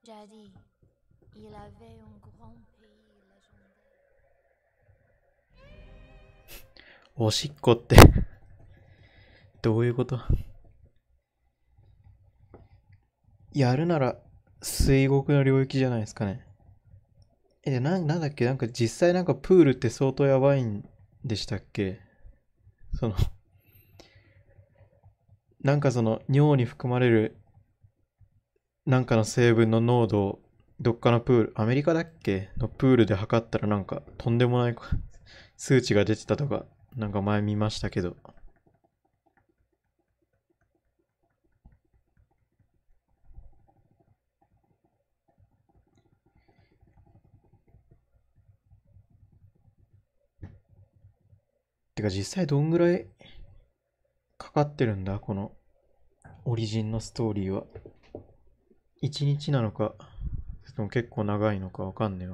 Jadis, il avait un grand pays légendaire. おしっこってどういうこと？やるなら水国の領域じゃないですかね。なんだっけ、なんか実際なんかプールって相当やばいんでしたっけ？その、なんかその尿に含まれるなんかの成分の濃度をどっかのプール、アメリカだっけのプールで測ったらなんかとんでもない数値が出てたとか、なんか前見ましたけど。てか実際どんぐらいかかってるんだこのオリジンのストーリーは。1日なのか、それとも結構長いのかわかんねえわ。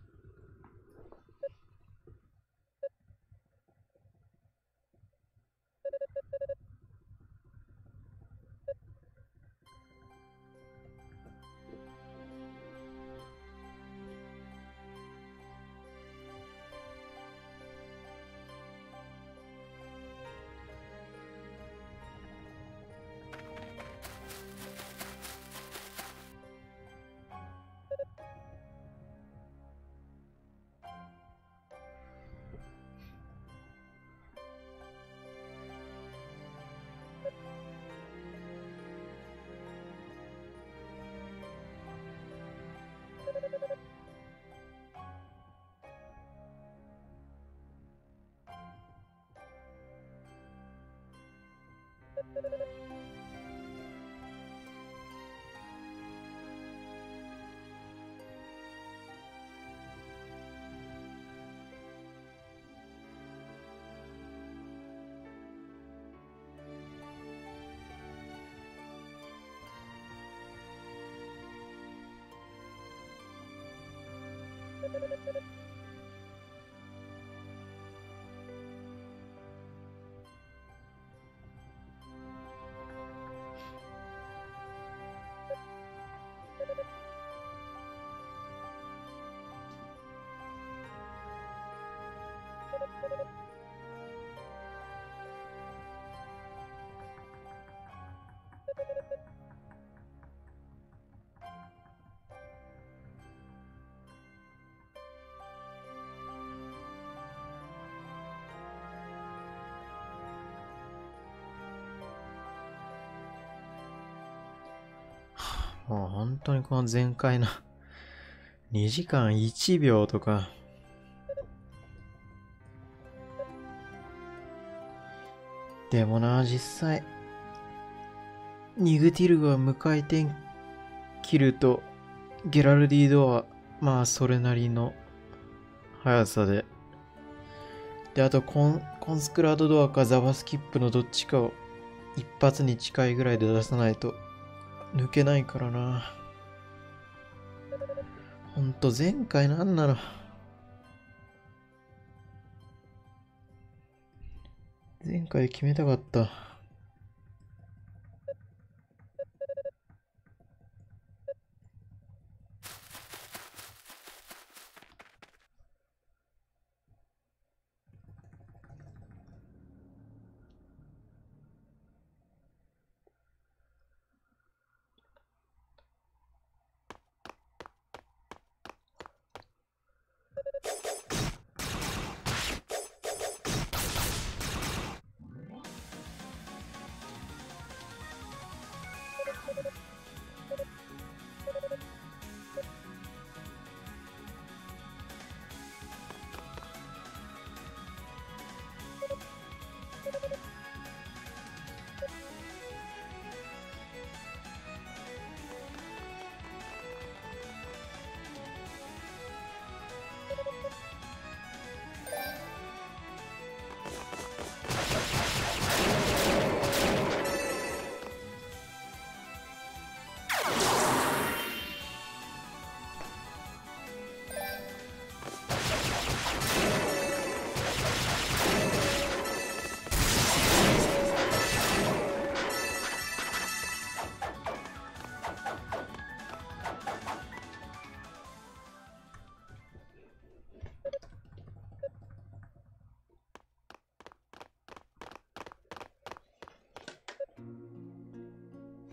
もう本当にこの前回の2時間1秒とか。でもな、実際ニグティルが無回転切るとゲラルディドア、まあそれなりの速さで、あとコンスクラードドアかザバスキップのどっちかを一発に近いぐらいで出さないと抜けないからな。ほんと前回なんなの。前回決めたかった。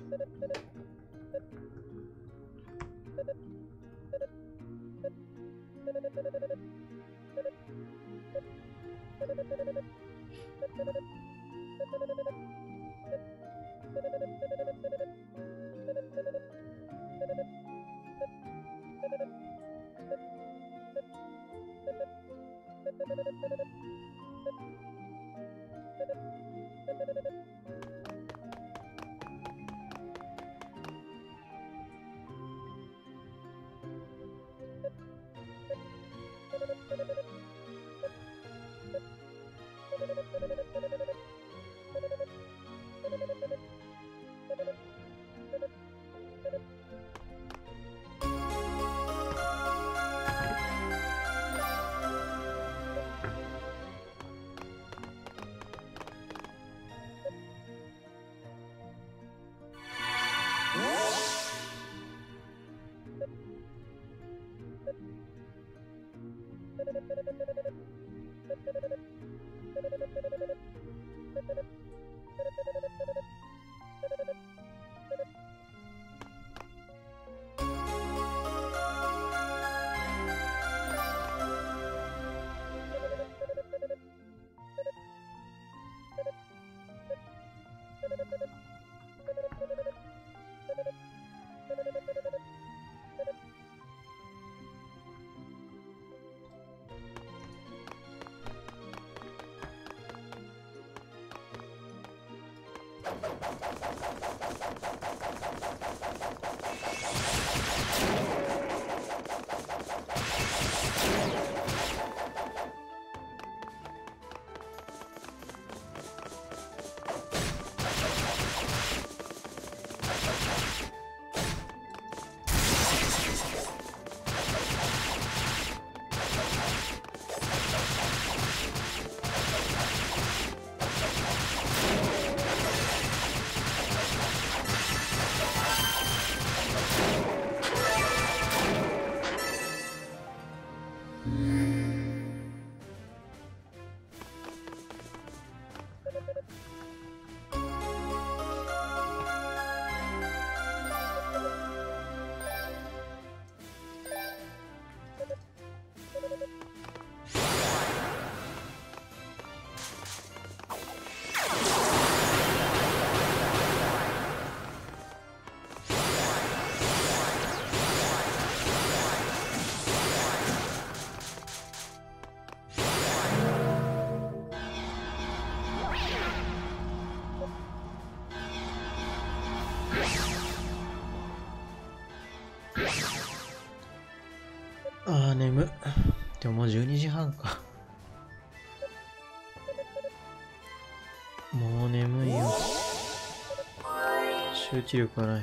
ああ、眠っ。でももう12時半か。もう眠いよ。集中力がない。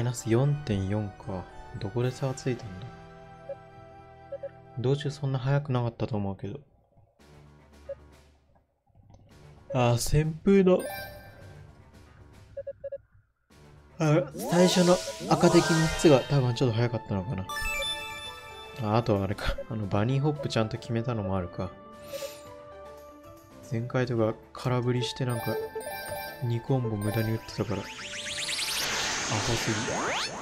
ナス 4.4 か。どこで差がついたんだ。道中そんな速くなかったと思うけど。旋風の。最初の赤敵3つが多分ちょっと早かったのかな。あとはあれか。バニーホップちゃんと決めたのもあるか。前回とか空振りしてなんか2コンボ無駄に打ってたから。アホすぎ。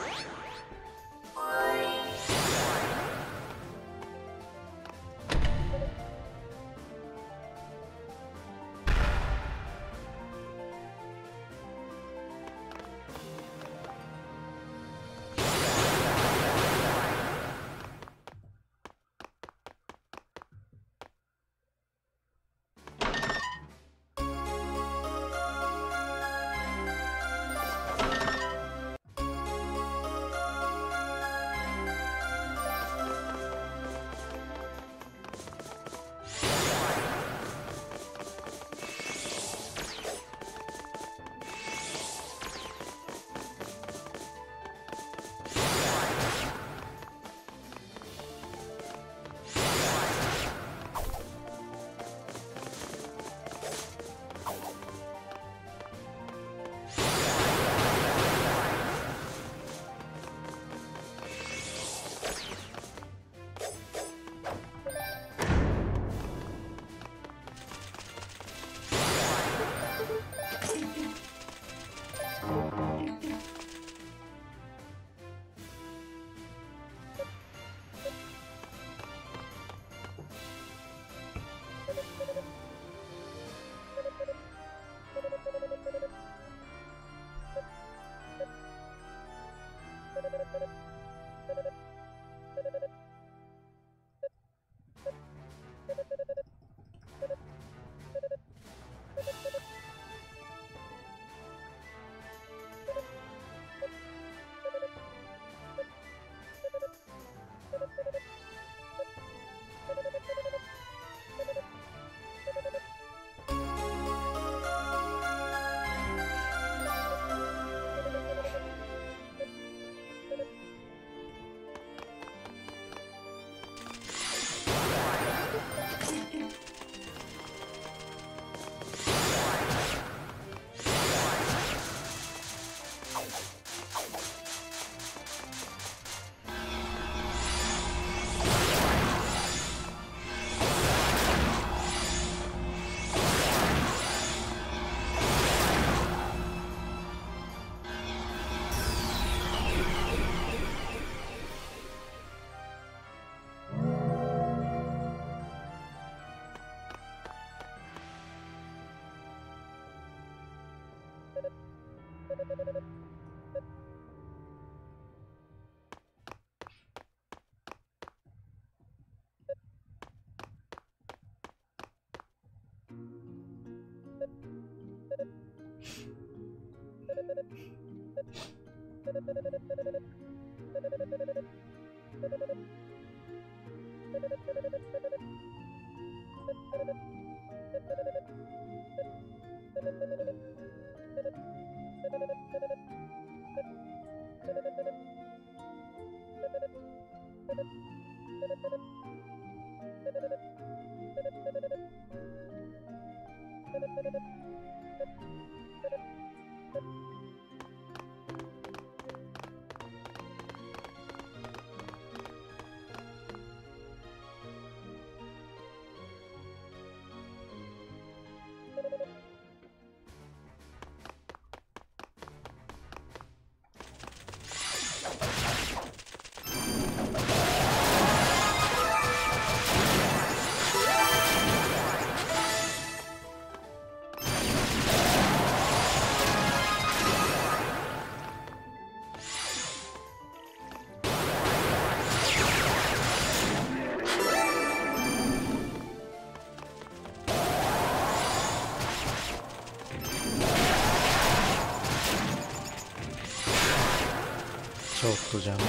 ちょっと邪魔。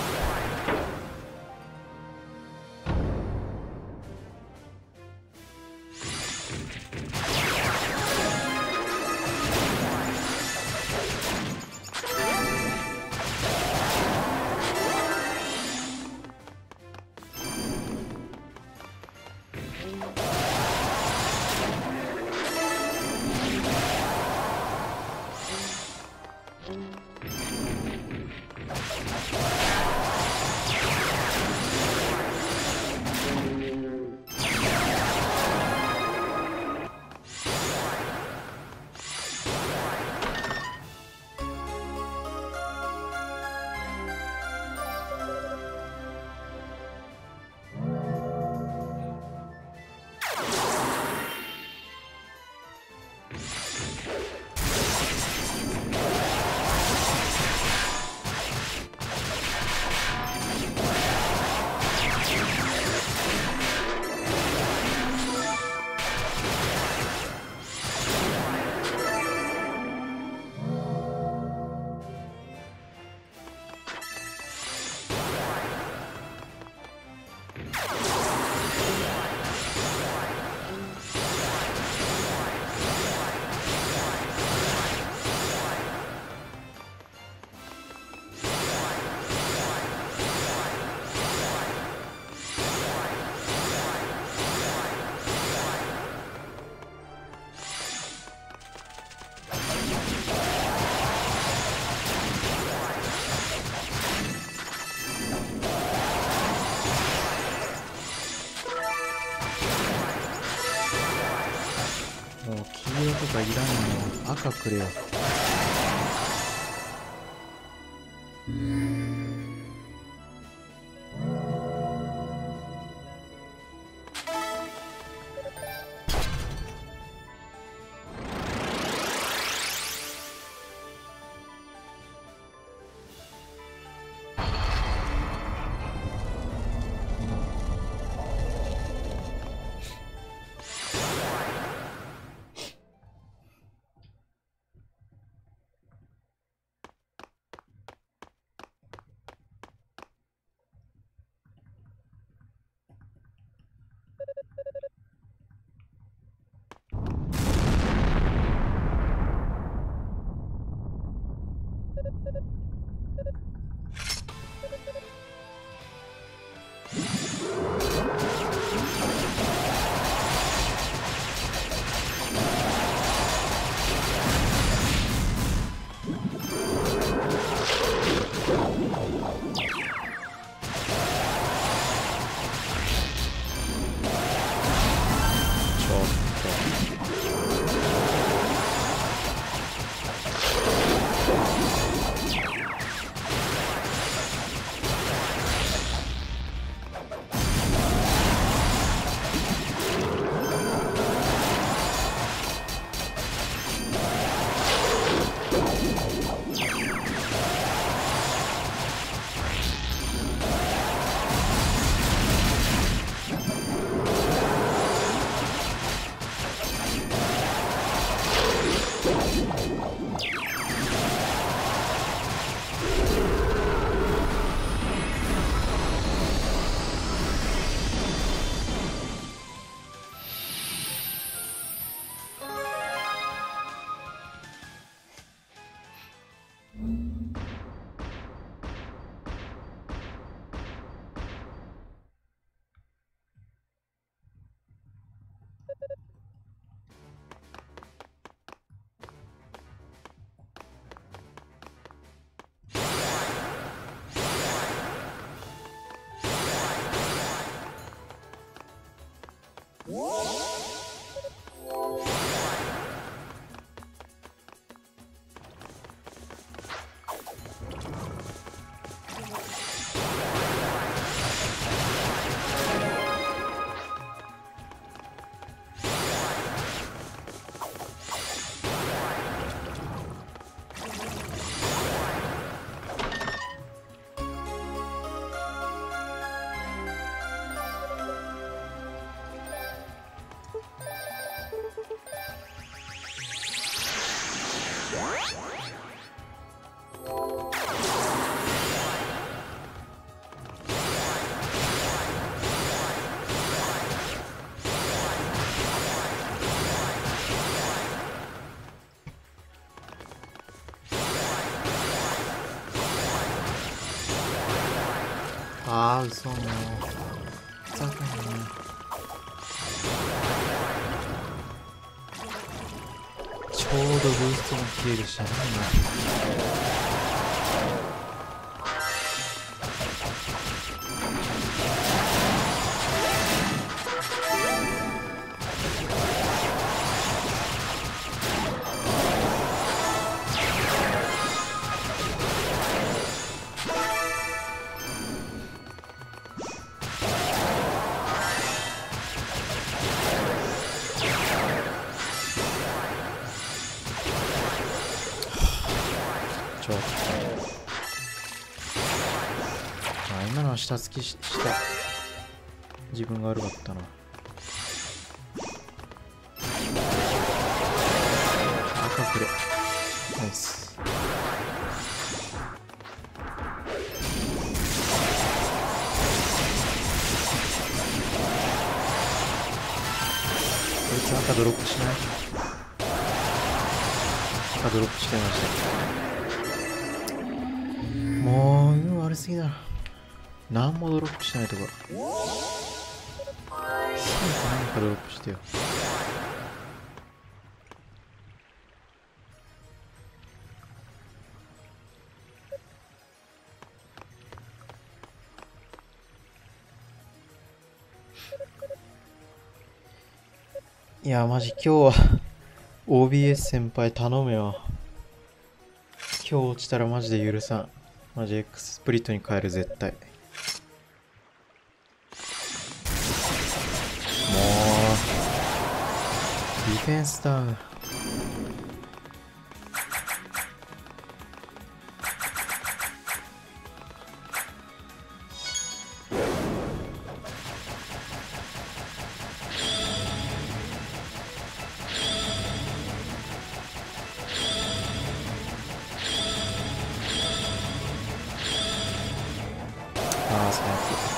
もう黄色とかいらんの。赤くれよ。ああ、嘘もう。ふざけんな。ちょうどブーストも消えるし、やばいな。今のは下突きした自分が悪かったな。赤くれ。ナイス。こいつ赤ドロップしない？赤ドロップしてました。もう運悪すぎだ。何もドロップしないとか。すぐ何かドロップしてよ。いや、マジ今日は OBS 先輩頼むよ。今日落ちたらマジで許さん。マジ X スプリットに変える絶対。もうディフェンスダウン。ああ、最悪。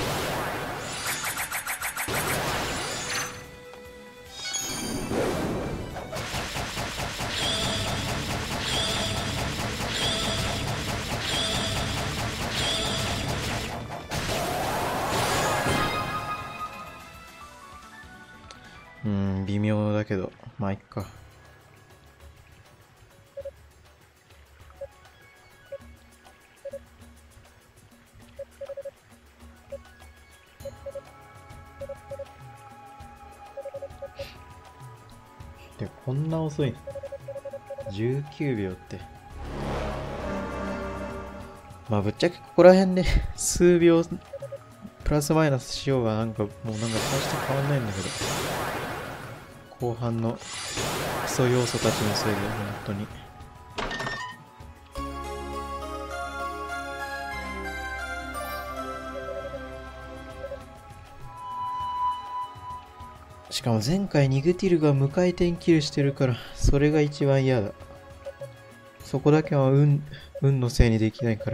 微妙だけど、まあいっか。で、こんな遅いの ?19 秒って。まあぶっちゃけここら辺で数秒プラスマイナスしようがなんかもうなんか大して変わんないんだけど。後半のクソ要素たちのせいで本当に。しかも前回ニグティルが無回転キルしてるからそれが一番嫌だ。そこだけは運のせいにできないから。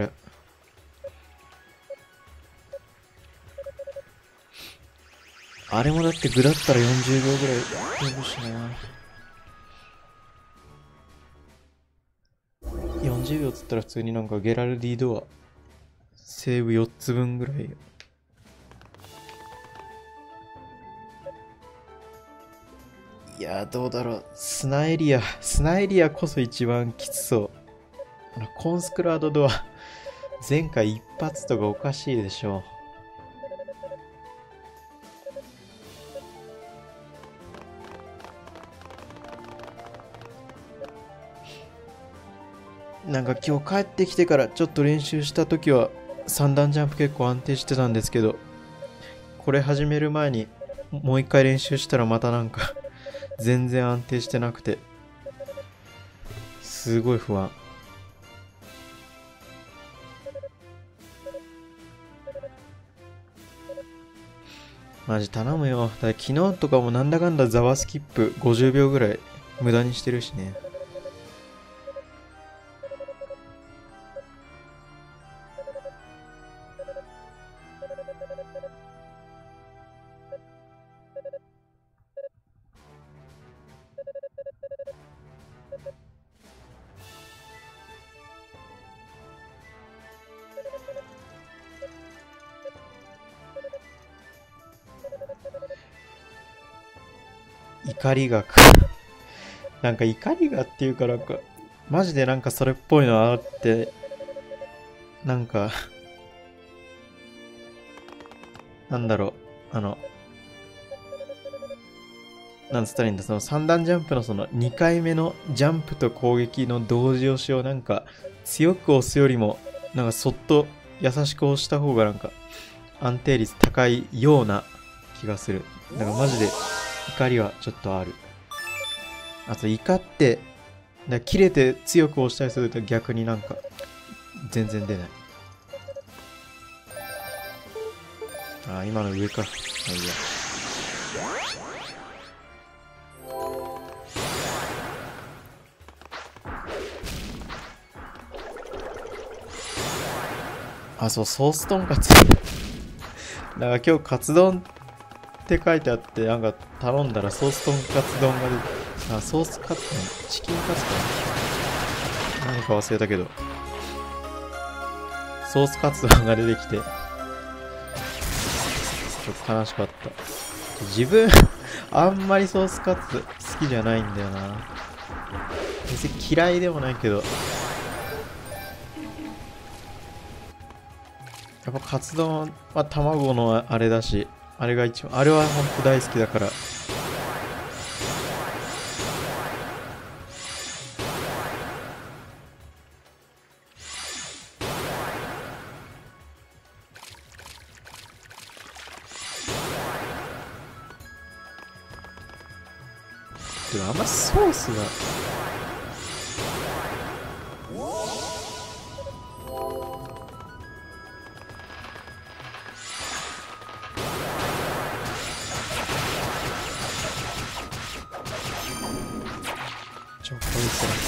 あれもだって具だったら40秒ぐらい飛ぶしな。40秒っつったら普通になんかゲラルディドアセーブ4つ分ぐらいよ。いやーどうだろう。スナエリアこそ一番きつそう。コンスクラードドア前回一発とかおかしいでしょ。なんか今日帰ってきてからちょっと練習した時は3段ジャンプ結構安定してたんですけど、これ始める前にもう一回練習したらまたなんか全然安定してなくてすごい不安。マジ頼むよ。だから昨日とかもなんだかんだザワスキップ50秒ぐらい無駄にしてるしね。怒りがなんか怒りがっていうかなんかマジでなんかそれっぽいのあって、なんかなんだろう、なんつったらいいんだ、その3段ジャンプのその2回目のジャンプと攻撃の同時押しをなんか強く押すよりもなんかそっと優しく押した方がなんか安定率高いような気がする。だからマジで怒りはちょっとある。あと怒って切れて強く押したりすると逆になんか全然出ない。あ、今の上か。あ、いいや。あ、そう、ソースとんかつだから今日カツ丼って書いてあって、なんか頼んだらソースとんかつ丼が出て、あ、ソースカツ丼、チキンカツかな、何か忘れたけどソースカツ丼が出てきてちょっと悲しかった。自分あんまりソースカツ好きじゃないんだよな。別に嫌いでもないけど、やっぱカツ丼は卵のあれだし、あれが一番、あれは本当大好きだから。 けど、あんまソースがこいつら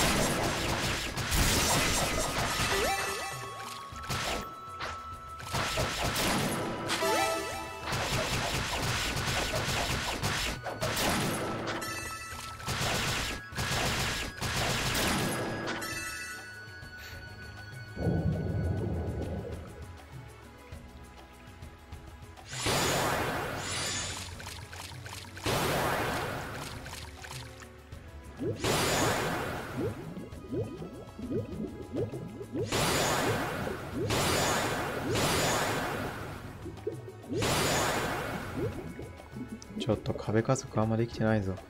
ちょっと壁加速あんまできてないぞ。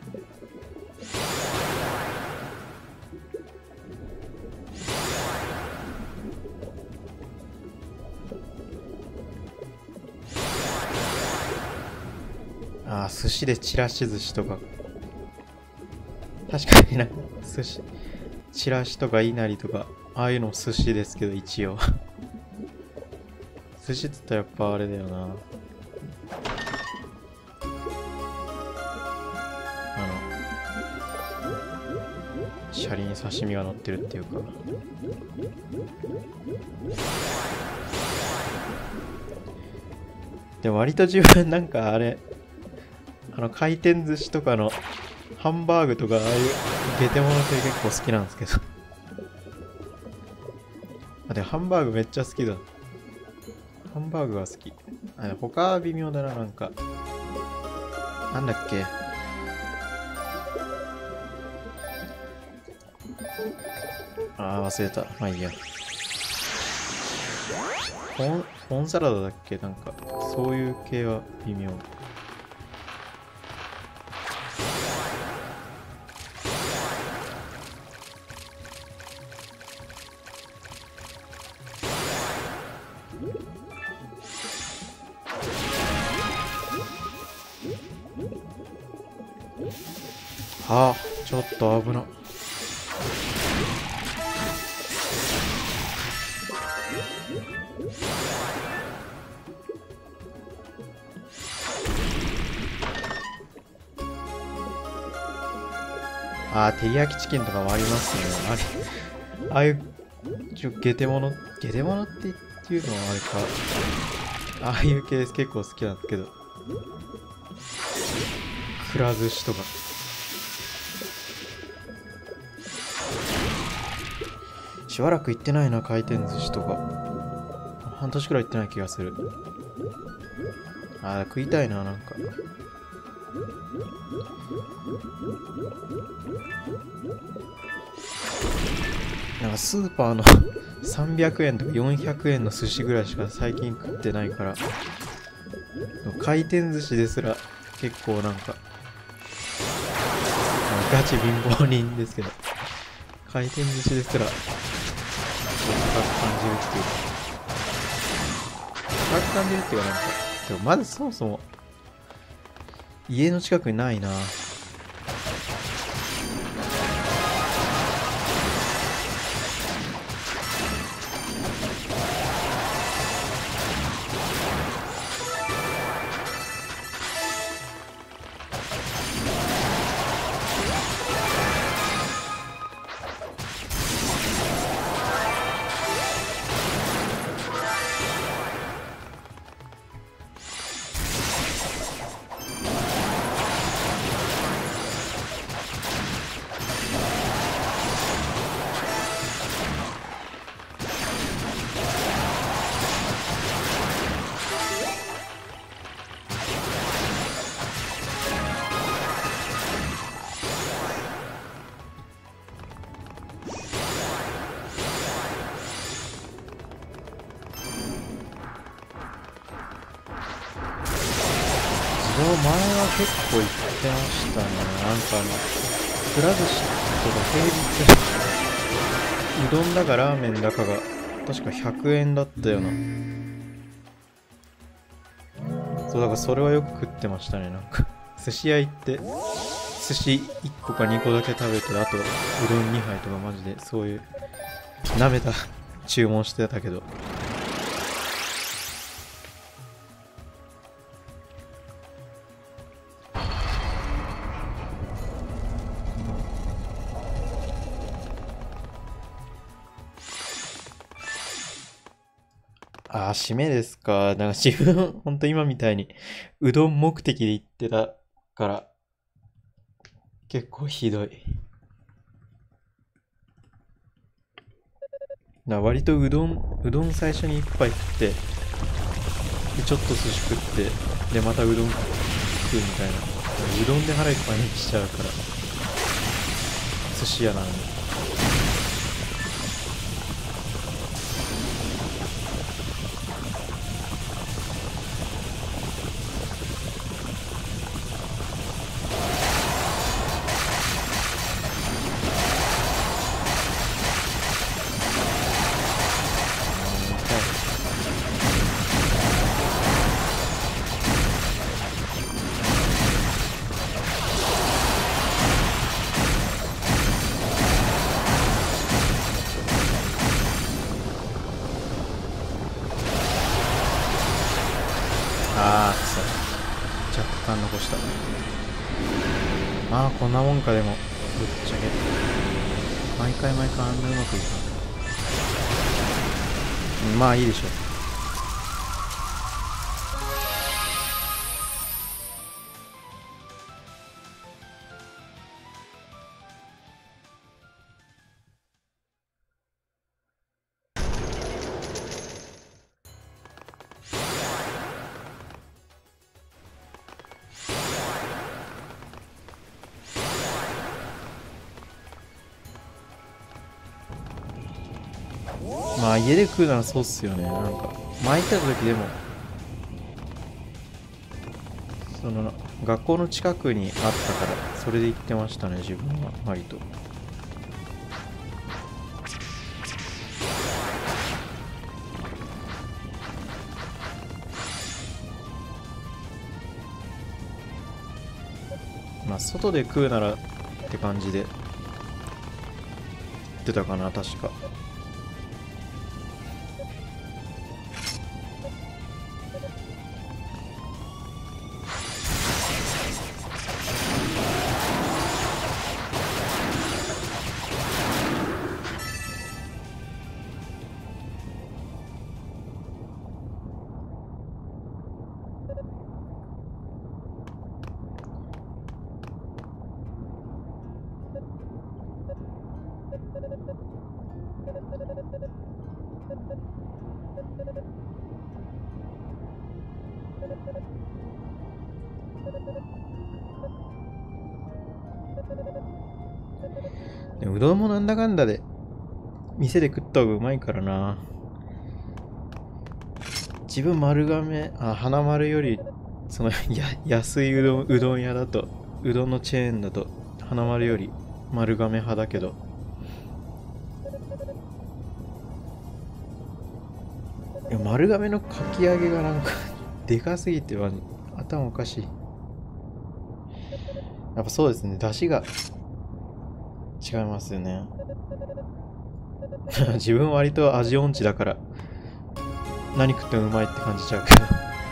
ああ、寿司でちらし寿司とか。確かにな、寿司。ちらしとかいなりとか、ああいうのも寿司ですけど、一応。寿司って言ったらやっぱあれだよな。シャリに刺身が乗ってるっていうか。でも割と自分なんかあれ、回転寿司とかのハンバーグとかああいうゲテモノ系結構好きなんですけど。あ、でもハンバーグめっちゃ好きだ。ハンバーグは好き。あ、他は微妙だな、なんか。なんだっけ。ああ、忘れた。まあいいや。コーンサラダだっけ、なんか、そういう系は微妙。ああ、ちょっと危な。ああ、照り焼きチキンとかもありますね。ああいうゲテモノっていうのはあれか。ああいう系結構好きなんですけど。くら寿司とか。しばらく行ってないな、回転寿司とか。半年くらい行ってない気がする。ああ、食いたいな、なんか。なんかスーパーの300円とか400円の寿司ぐらいしか最近食ってないから、回転寿司ですら結構なんか、ガチ貧乏人ですけど、回転寿司ですら高く感じるっていうか、高く感じるっていうか、なんか、でもまずそもそも家の近くにないな。前は結構行ってましたね。なんかくら寿司とか平日、うどんだかラーメンだかが確か100円だったよな。そう、だからそれはよく食ってましたね。なんか寿司屋行って寿司1個か2個だけ食べて、あとうどん2杯とかマジでそういう舐めた注文してたけど。ああ、締めですか。なんか自分、ほんと今みたいに、うどん目的で行ってたから、結構ひどい。割とうどん最初に一杯食って、でちょっと寿司食って、で、またうどん食うみたいな。うどんで腹いっぱいにしちゃうから、寿司屋なのに。ああ、くそ。若干残した。まあ、こんなもんか、でも。ぶっちゃけ。毎回毎回あんなうまくいかん。まあ、いいでしょう。まあ、家で食うならそうっすよね。なんか、前行った時でも、学校の近くにあったから、それで行ってましたね、自分は、割と。まあ、外で食うならって感じで、言ってたかな、確か。でもうどんもなんだかんだで店で食った方がうまいからな。自分花丸より安いうどん屋だと、うどんのチェーンだと花丸より丸亀派だけど、丸亀のかき揚げがなんかでかすぎては頭おかしい。やっぱそうですね、出汁が違いますよね。自分割と味音痴だから何食ってもうまいって感じちゃうけど。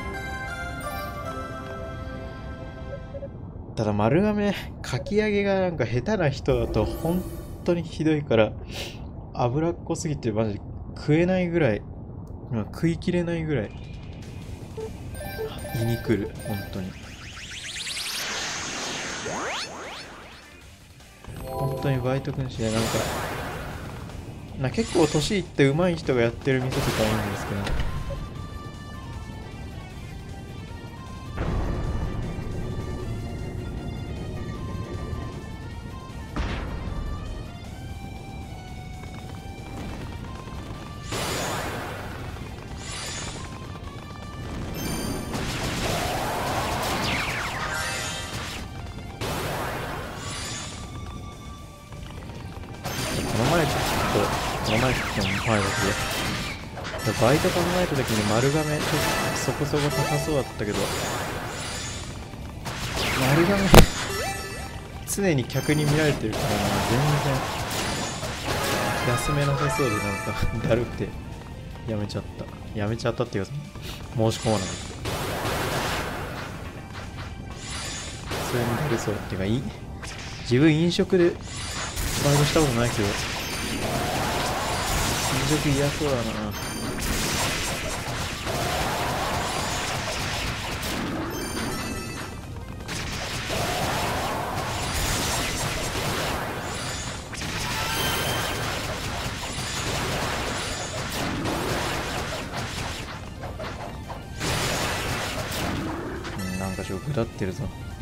ただ丸亀かき揚げがなんか下手な人だと本当にひどいから、脂っこすぎてマジで食えないぐらい、食いきれないぐらい胃にくる、本当に。本当にバイト君しね、結構年いって上手い人がやってる店とか多いんですけど、この前って言っても前だけど、バイト考えた時に丸亀ちょっとそこそこ高そうだったけど、丸亀常に客に見られてるからな、全然休めなさそうで、なんかだるくてやめちゃったっていうか、申し込まなかった。普通にだるそうっていうか、自分飲食でバイトしたことないけど、飲食嫌そうだな。なんか下ってるぞ。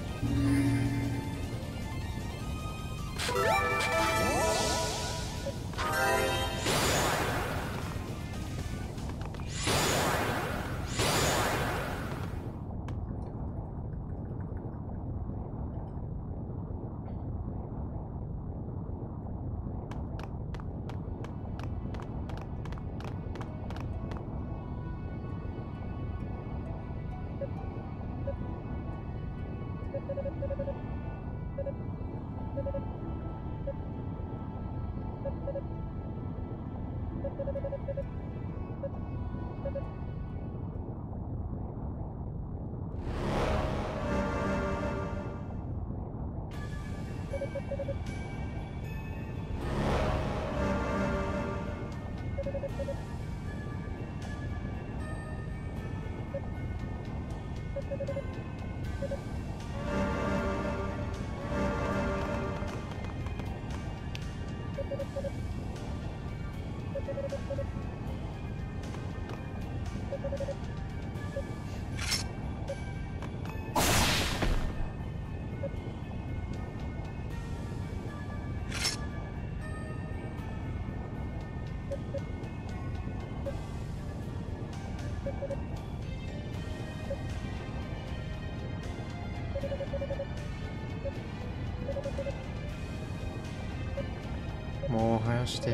もう早して。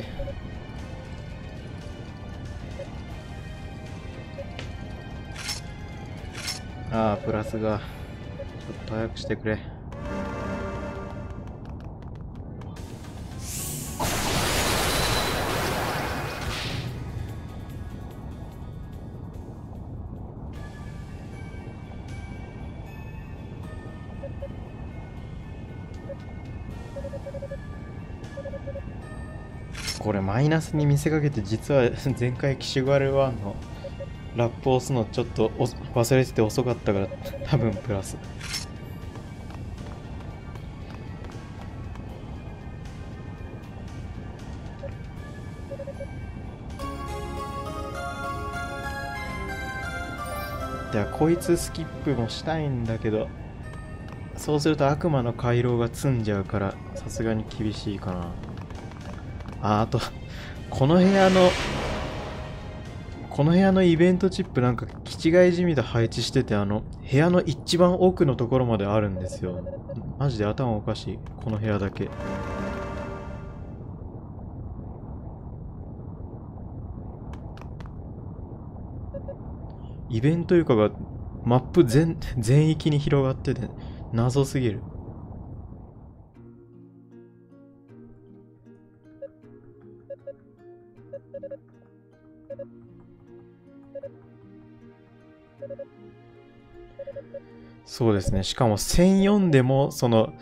ああ、プラスがちょっと早くしてくれ。これマイナスに見せかけて、実は前回キシュガル1のラップを押すのちょっと忘れてて遅かったから、多分プラス。ではこいつスキップもしたいんだけど、そうすると悪魔の回廊が積んじゃうから、さすがに厳しいかな。あとこの部屋のイベントチップなんか気違いじみと配置してて、部屋の一番奥のところまであるんですよ。マジで頭おかしい、この部屋だけ。イベント床がマップ全域に広がってて謎すぎる。そうですね。しかも1004でも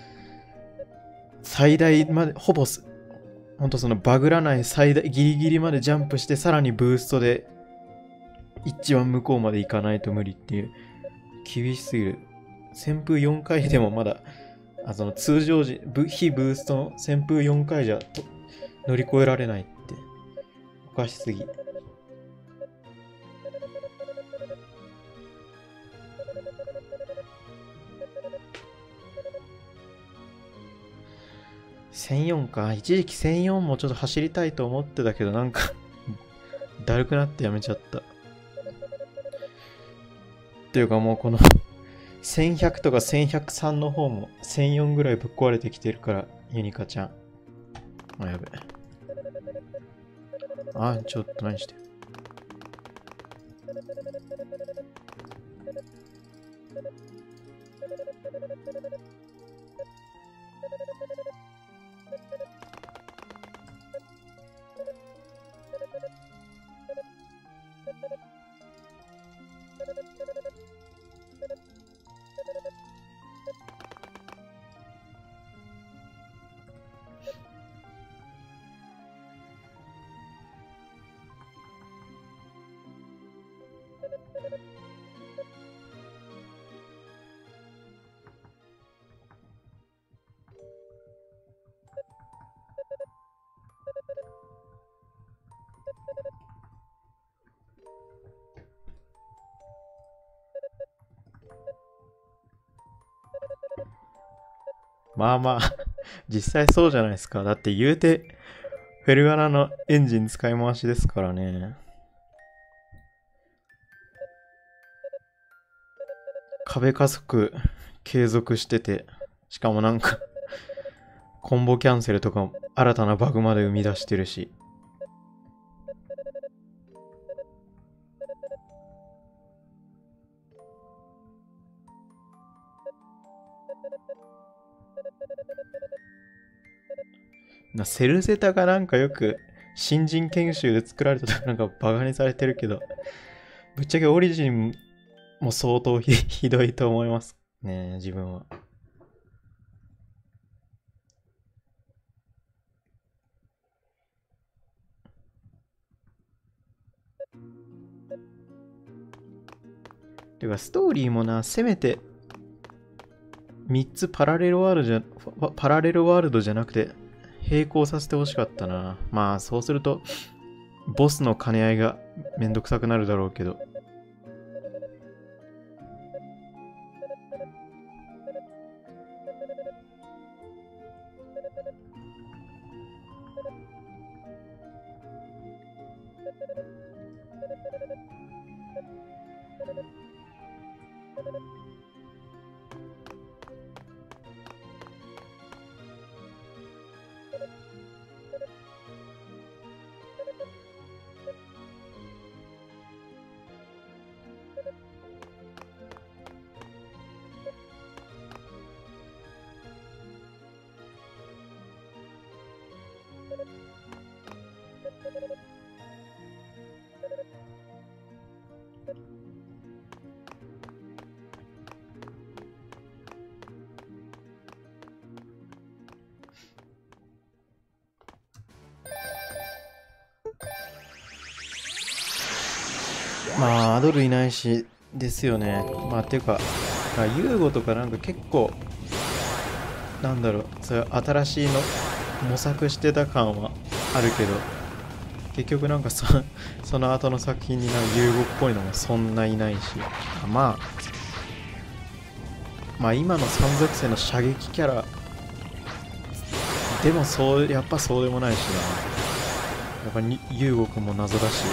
最大までほんとバグらない最大ギリギリまでジャンプして、さらにブーストで一番向こうまで行かないと無理っていう、厳しすぎる。旋風4回でもまだ通常時非ブーストの旋風4回じゃ乗り越えられないっておかしすぎ。1004か。一時期1004もちょっと走りたいと思ってたけど、なんかだるくなってやめちゃった。っていうかもうこの1100とか1103の方も1004ぐらいぶっ壊れてきてるから、ユニカちゃん。あ、やべ。あ、ちょっと何してる。 まあまあ、実際そうじゃないですか。だって言うて、フェルガナのエンジン使い回しですからね。壁加速継続してて、しかもなんか、コンボキャンセルとか新たなバグまで生み出してるし。セルゼタがなんかよく新人研修で作られたとなんかバカにされてるけど、ぶっちゃけオリジンも相当ひどいと思いますね、自分は。てかストーリーもな、せめて3つパラレルワールドじゃなくて並行させてほしかったな。まあそうするとボスの兼ね合いがめんどくさくなるだろうけど。まあアドルいないしですよね。まあていうかユーゴとかなんか結構なんだろう、そういう新しいの模索してた感はあるけど、結局なんかその後の作品になんかユーゴっぽいのもそんないないし、まあ今の三属性の射撃キャラでもやっぱそうでもないしな。やっぱりユーゴくんも謎だし。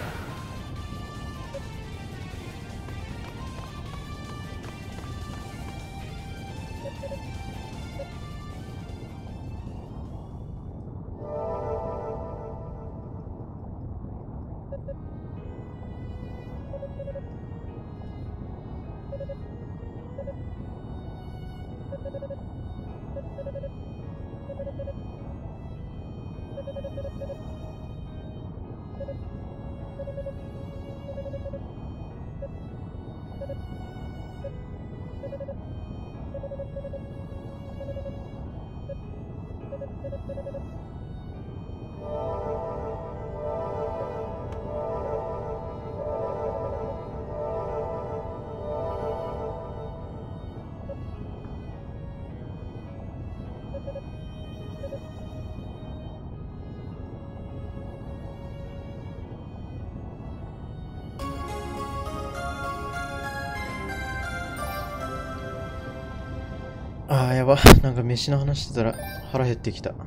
あーやば、なんか飯の話してたら腹減ってきた。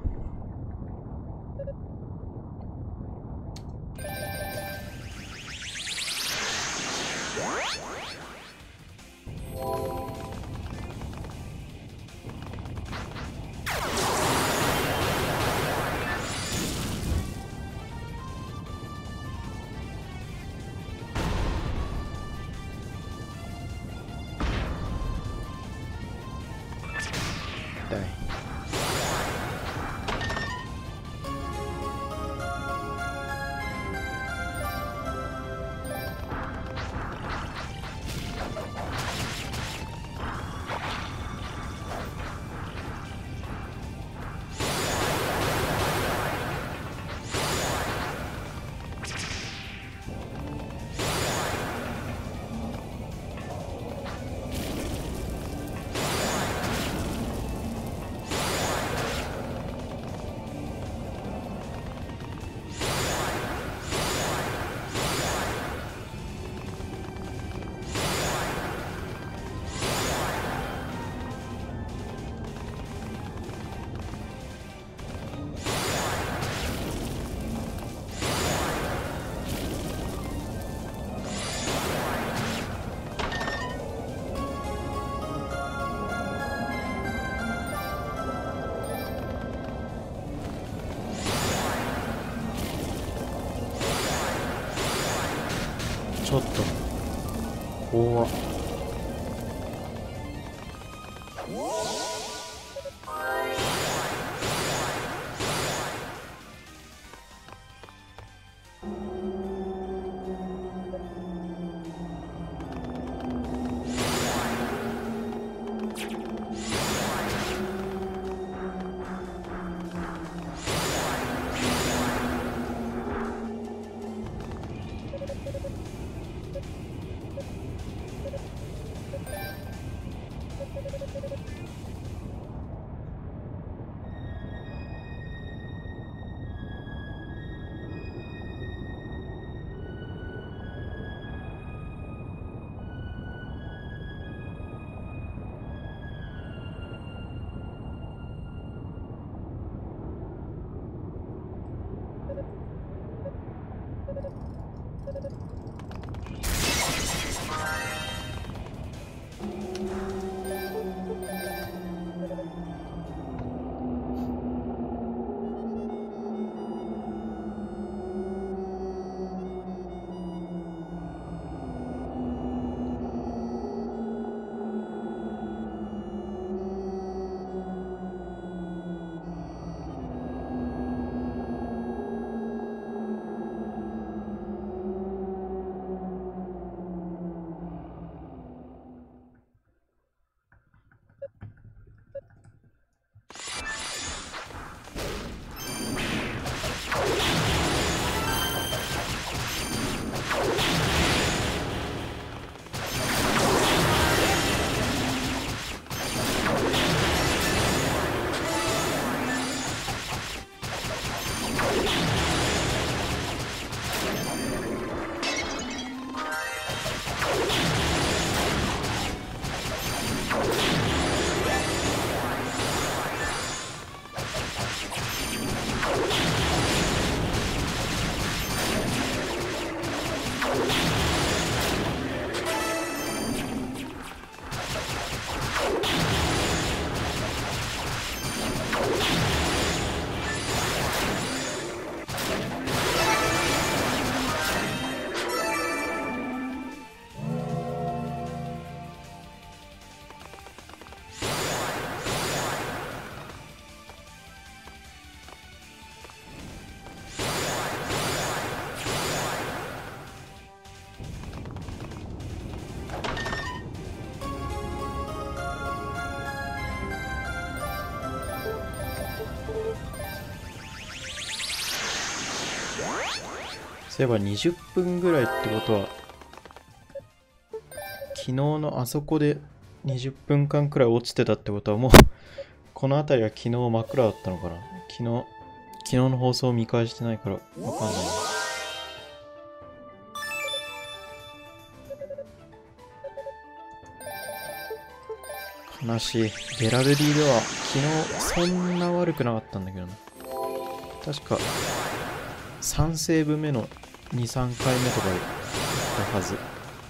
痛い。 ちょっと怖っ。そういえば20分ぐらいってことは、昨日のあそこで20分間くらい落ちてたってことは、もうこの辺りは昨日真っ暗だったのかな。昨日の放送を見返してないからわかんないな。悲しい。ゲラルディでは昨日そんな悪くなかったんだけどな。確か3セーブ目の2、3回目とかで行ったはず。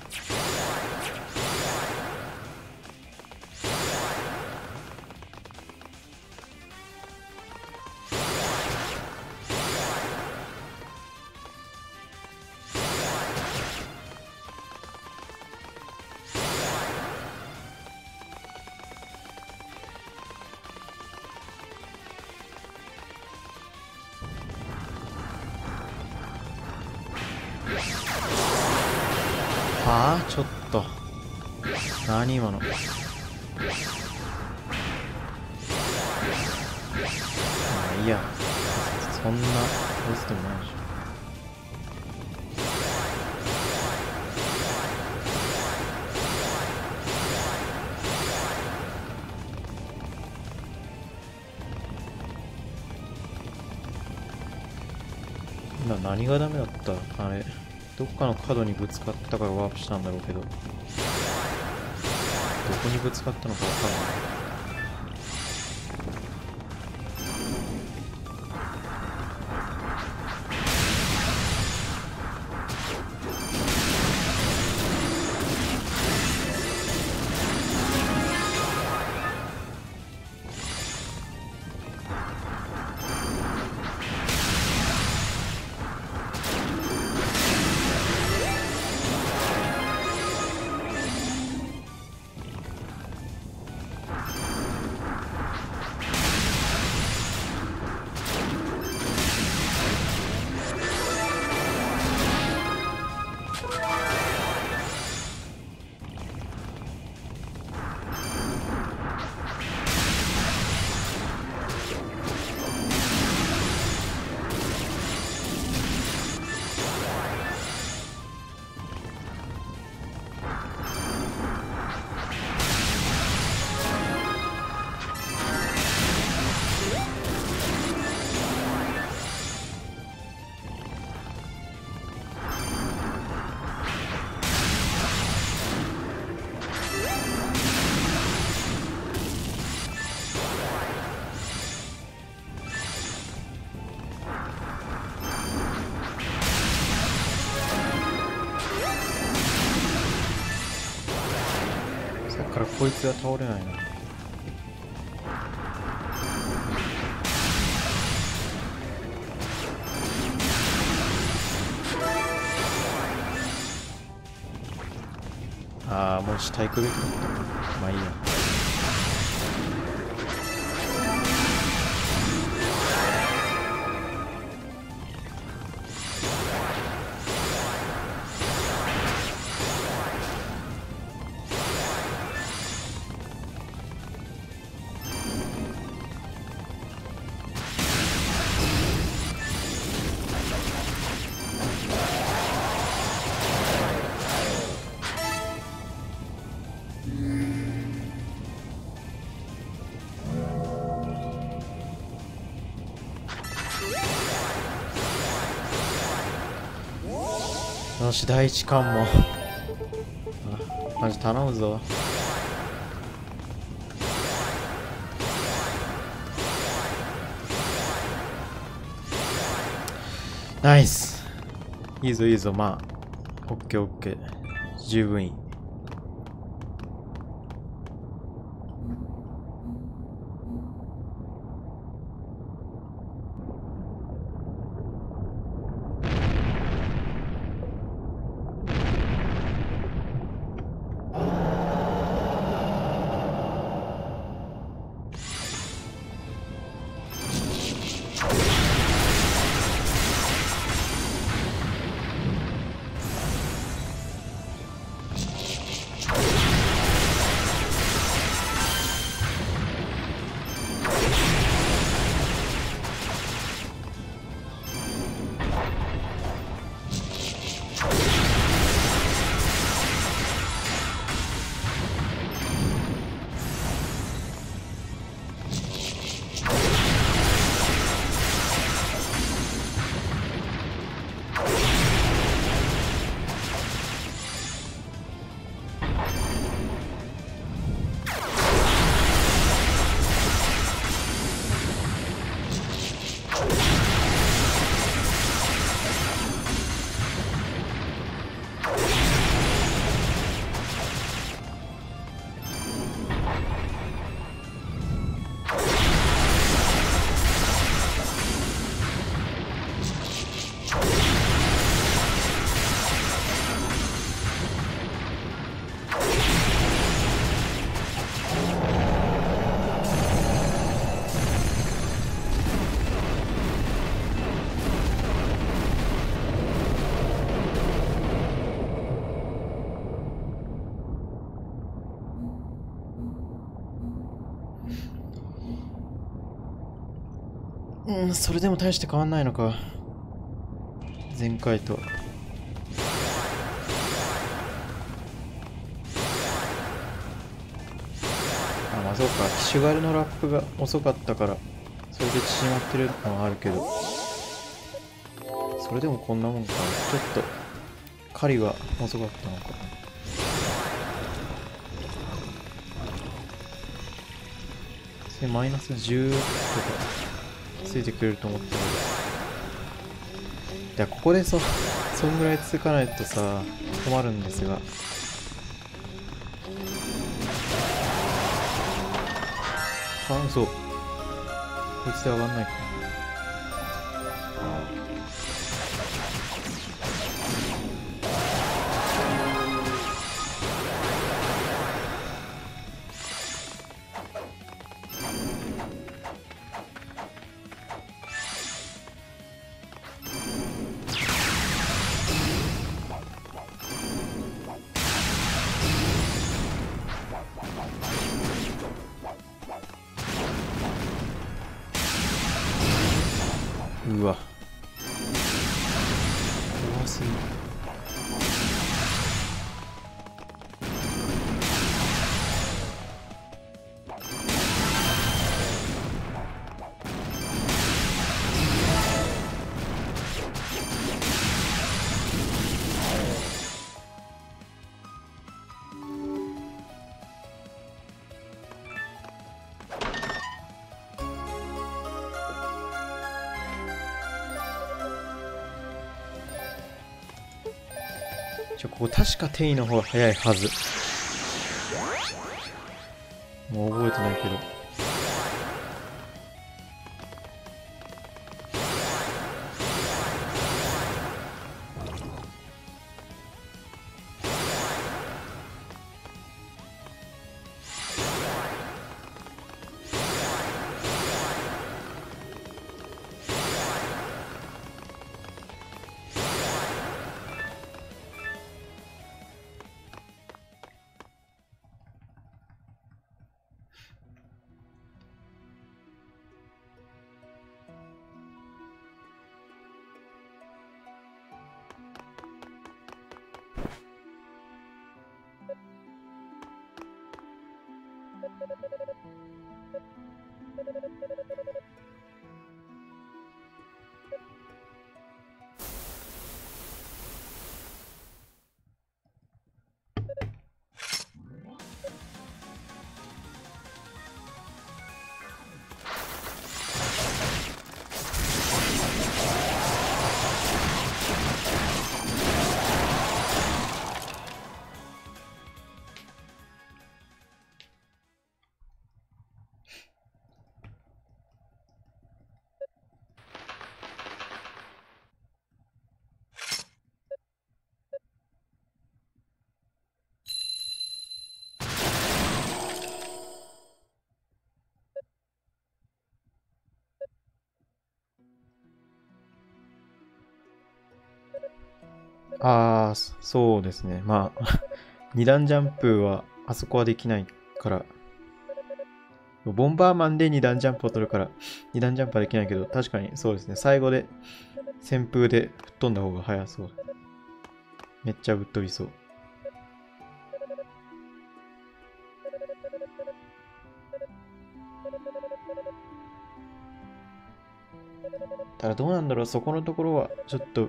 はあ、ちょっと何今の。まあいいや、そんなボスでもないでしょ。今何がダメだった？あれどっかの角にぶつかったからワープしたんだろうけど、どこにぶつかったのかわかんない。 からこいつは倒れないな。ああ、もう下行くべきだった。まあいいや。よし、第一関門。マジ頼むぞ。ナイス。いいぞいいぞ。まあオッケーオッケー、十分いい。それでも大して変わんないのか、前回と。あ、まあそうか、キシュガルのラップが遅かったからそれで縮まってるのはあるけど、それでもこんなもんか。ちょっと狩りが遅かったのか。それマイナス10とかついてくれると思ったけど、いやここでそんぐらい続かないとさ困るんですが。あ、嘘。こいつで上がんないか。うわ、怖すぎる。ここ確かテイの方が早いはず。 もう覚えてないけど。ああ、そうですね。まあ、二段ジャンプは、あそこはできないから、ボンバーマンで二段ジャンプを取るから、二段ジャンプはできないけど、確かにそうですね。最後で、旋風で吹っ飛んだ方が早そう。めっちゃぶっ飛びそう。ただどうなんだろう、そこのところは、ちょっと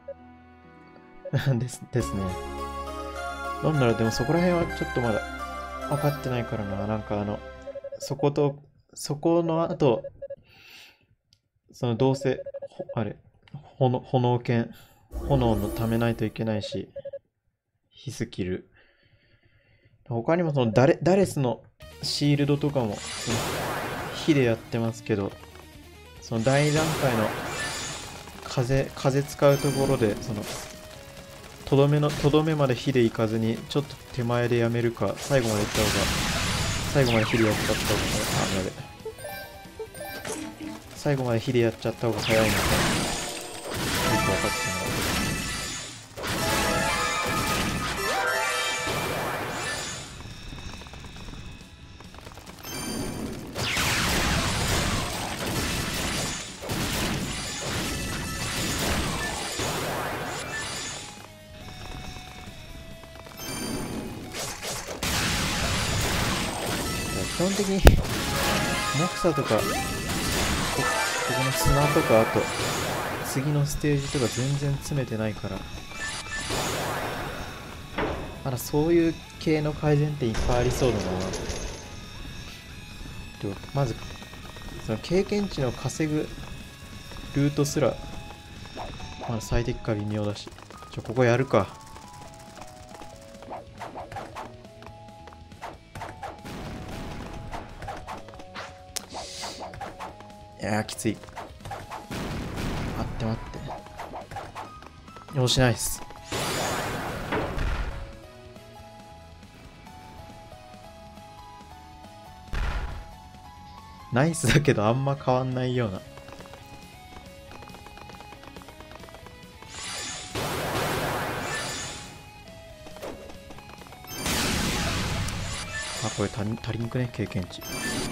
ですね。なんだろう、でもそこら辺はちょっとまだ分かってないからな。なんかそこの後、どうせ、あれ、炎剣、炎のためないといけないし、火スキル。他にもダレスのシールドとかも、火でやってますけど、その大段階の風使うところで、とどめまで火で行かずに、ちょっと手前でやめるか、最後まで行った方が、最後まで火でやっちゃった方が、やべ。最後まで火でやっちゃった方が早いのか、よく分かってない。基本的にモクサとかここの砂とか、あと次のステージとか全然詰めてないから、まだそういう系の改善っていっぱいありそうだな。でもまずその経験値の稼ぐルートすらまだ最適化微妙だし、ここやるか。いやーきつい。待って。よし、ナイス。ナイスだけどあんま変わんないような。これ足りんくね、経験値。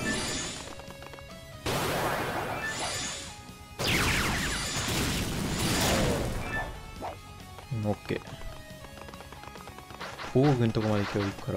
オッケー。防具のとこまで今日行くから。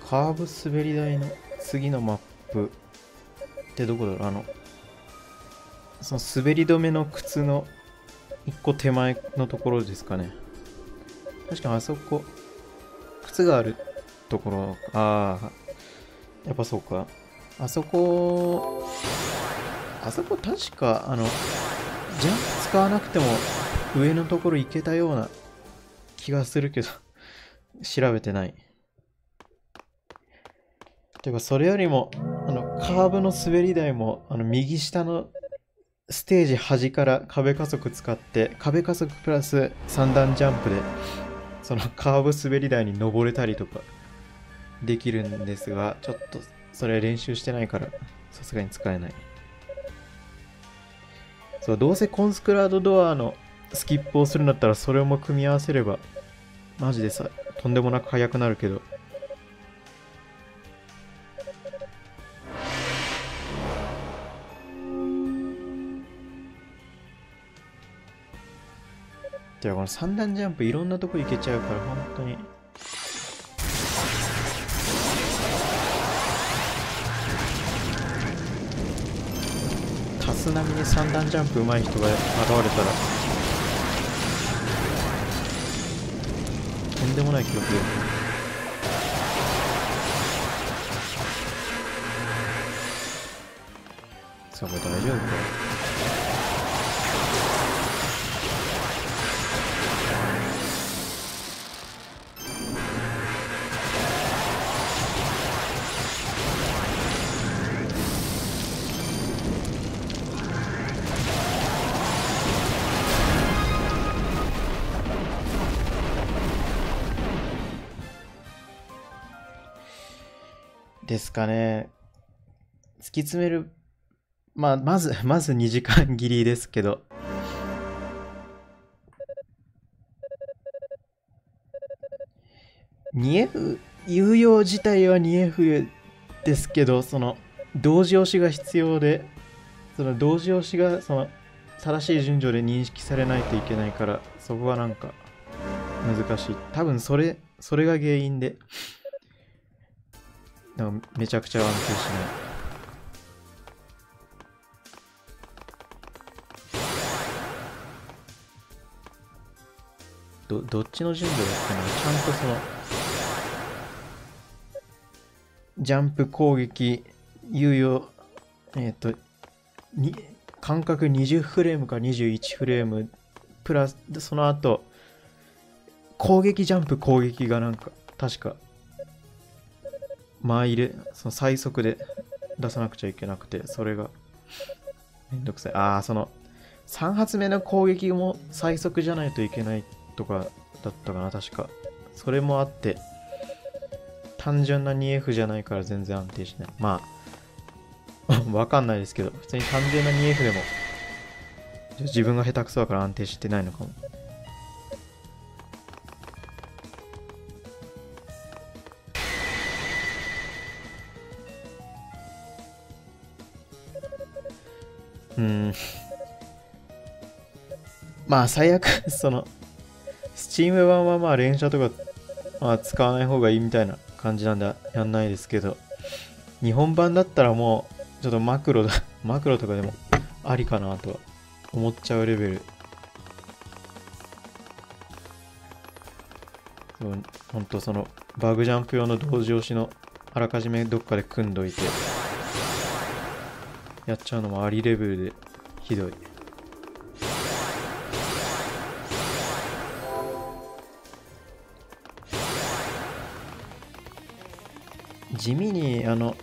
カーブ滑り台の次のマップってどこだろう。その滑り止めの靴の一個手前のところですかね。確かあそこ、靴があるところ、ああ、やっぱそうか。あそこ確か、ジャンプ使わなくても上のところ行けたような気がするけど、調べてない。てか、それよりも、カーブの滑り台も、右下のステージ端から壁加速使って、壁加速プラス3段ジャンプで、そのカーブ滑り台に登れたりとかできるんですが、ちょっとそれ練習してないから、さすがに使えない。そう、どうせコンスクラードドアのスキップをするんだったら、それも組み合わせれば、マジでさ、とんでもなく速くなるけど、じゃあこの3段ジャンプいろんなとこ行けちゃうから本当にタス並みに3段ジャンプ上手い人が現れたらとんでもない記録でさあこれ大丈夫かですかね。突き詰める、まず2時間切りですけど、2F、有用自体は 2F ですけど、その、同時押しが必要で、その同時押しが、その、正しい順序で認識されないといけないから、そこはなんか、難しい。多分それが原因で、なんかめちゃくちゃ安定しない。どっちの順序だっけな。ちゃんとその、ジャンプ攻撃、猶予、間隔20フレームか21フレーム、プラス、その後、攻撃ジャンプ攻撃がなんか、確か、前入れ、その最速で出さなくちゃいけなくて、それがめんどくさい。その3発目の攻撃も最速じゃないといけないとかだったかな、確か。それもあって、単純な 2F じゃないから全然安定しない。まあ、わかんないですけど、普通に単純な 2F でも、自分が下手くそだから安定してないのかも。まあ最悪その Steam 版はまあ連射とか、まあ、使わない方がいいみたいな感じなんでやんないですけど、日本版だったらもうちょっとマクロとかでもありかなとは思っちゃうレベル。ほんとそのバグジャンプ用の同時押しのあらかじめどっかで組んどいてやっちゃうのもありレベルでひどい。地味に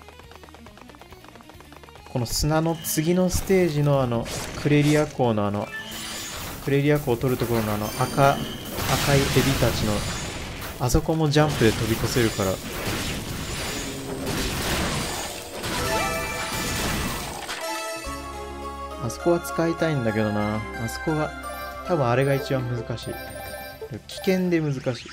この砂の次のステージのクレリア港のクレリア港を取るところの赤いエビたちのあそこもジャンプで飛び越せるからあそこは使いたいんだけどな。あそこが多分あれが一番難しい。危険で難しい。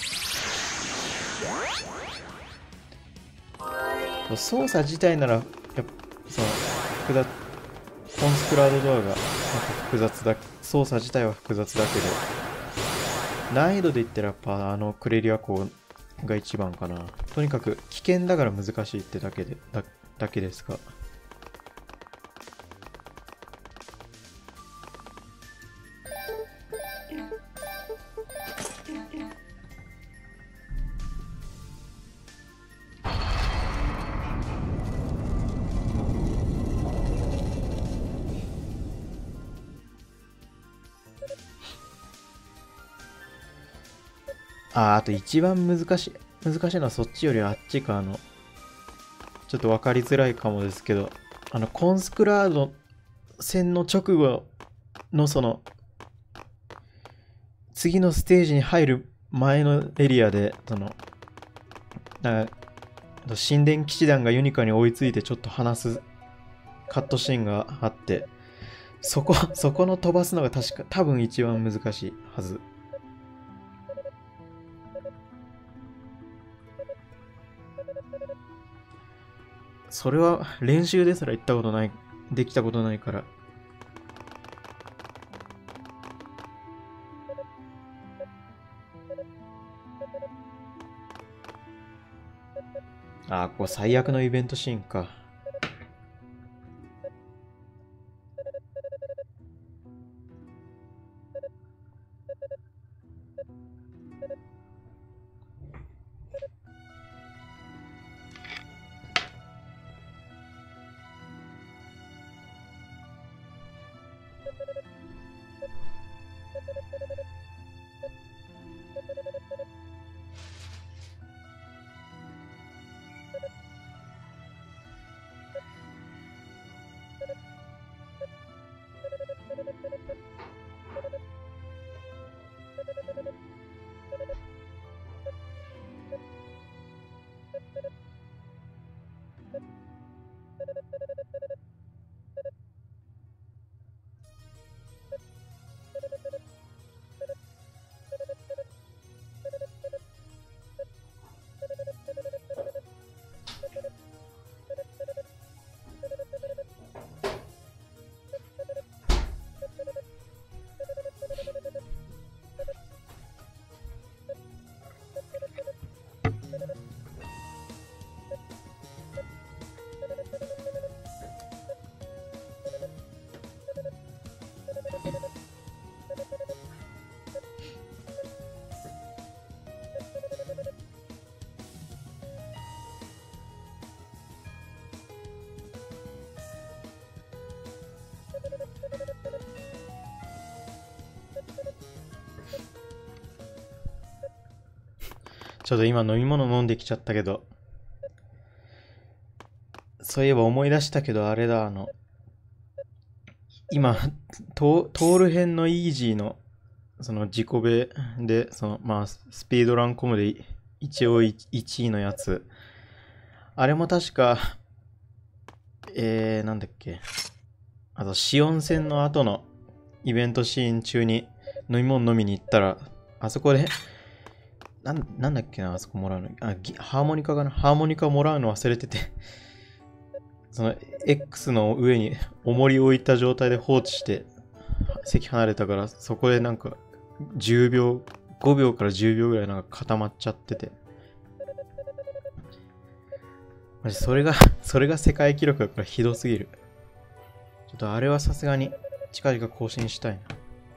操作自体ならやっぱそのコンスクラードドアがなんか複雑だ。操作自体は複雑だけど難易度で言ったらやっぱクレリア港が一番かな。 とにかく危険だから難しいってだけですが。あと一番難しいのはそっちよりあっちか。ちょっと分かりづらいかもですけど、コンスクラード戦の直後の次のステージに入る前のエリアで、神殿騎士団がユニカに追いついてちょっと話すカットシーンがあって、そこの飛ばすのが多分一番難しいはず。それは練習ですらできたことないから。これ最悪のイベントシーンか。ちょっと今飲み物飲んできちゃったけど、そういえば思い出したけど、あれだ、今、トール編のイージーの、自己ベで、スピードランコムで一応1位のやつ。あれも確か、なんだっけ。シオン戦の後のイベントシーン中に飲み物飲みに行ったら、あそこで、なんだっけな、あそこもらうの。ハーモニカかな。ハーモニカもらうの忘れてて、X の上に重りを置いた状態で放置して、席離れたから、そこでなんか、5秒から10秒ぐらいなんか固まっちゃってて。マジそれが世界記録だからひどすぎる。ちょっとあれはさすがに近々更新したいな。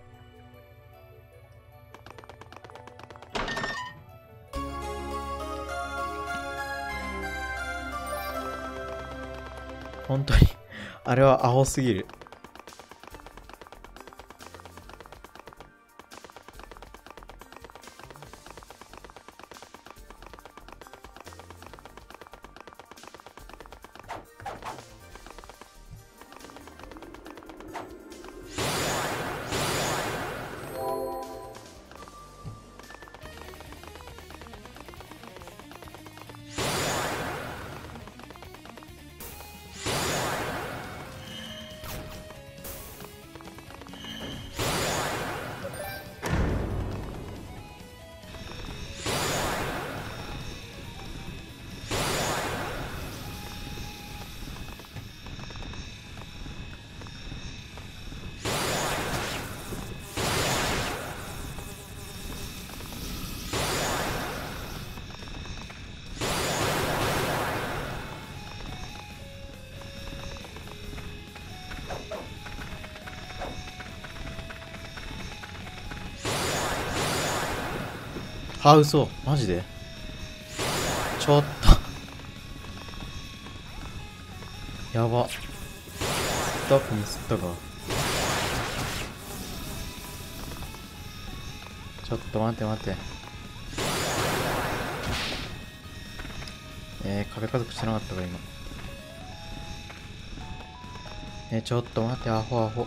本当にあれはアホすぎる。 は、嘘マジでちょっとやば。スタッフミスったか。ちょっと待って待って。壁家族してなかったか今。ちょっと待って、アホアホ。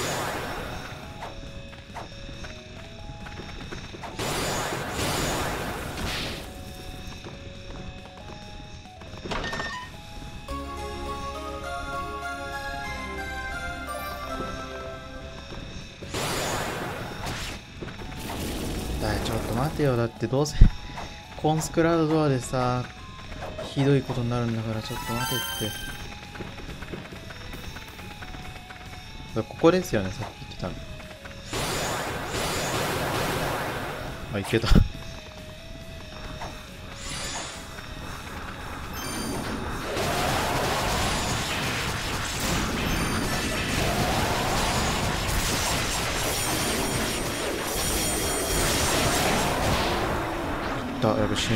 ちょっと待てよ。だってどうせコンスクラウドドアでさ、ひどいことになるんだから、ちょっと待てって。ここですよね、さっき言ってたの。あ、いけた。やべ、死ぬ。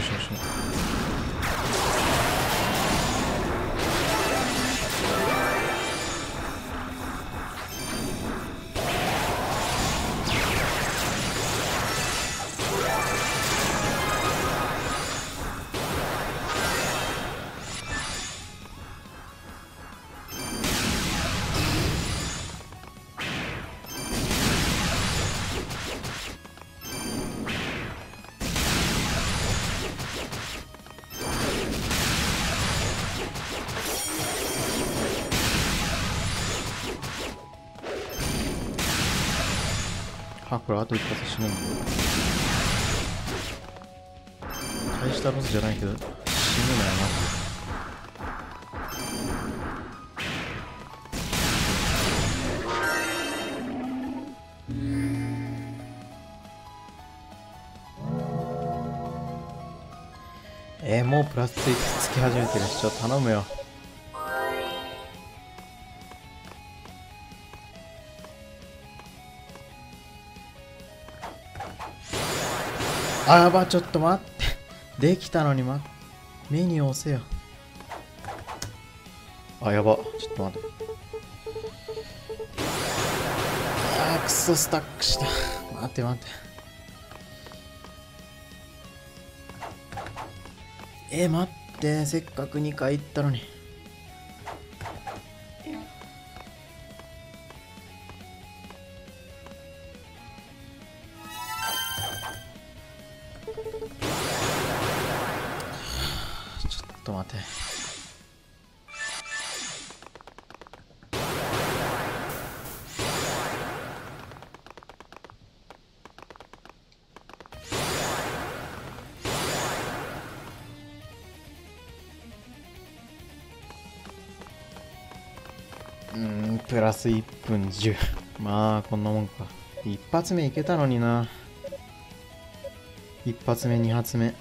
あ、これあと一発死ぬんだ。大したボスじゃないけど、死ぬなよ、マジで。もうプラスつき始めてるし、ちょっと頼むよ。あ、やば、ちょっと待って。できたのにメニュー押せよ。あ、やば、ちょっと待って。あー、クソスタックした。待って。待って、せっかく2回行ったのに。ちょっと待て。プラス1分10。まあこんなもんか。一発目いけたのにな。一発目、二発目。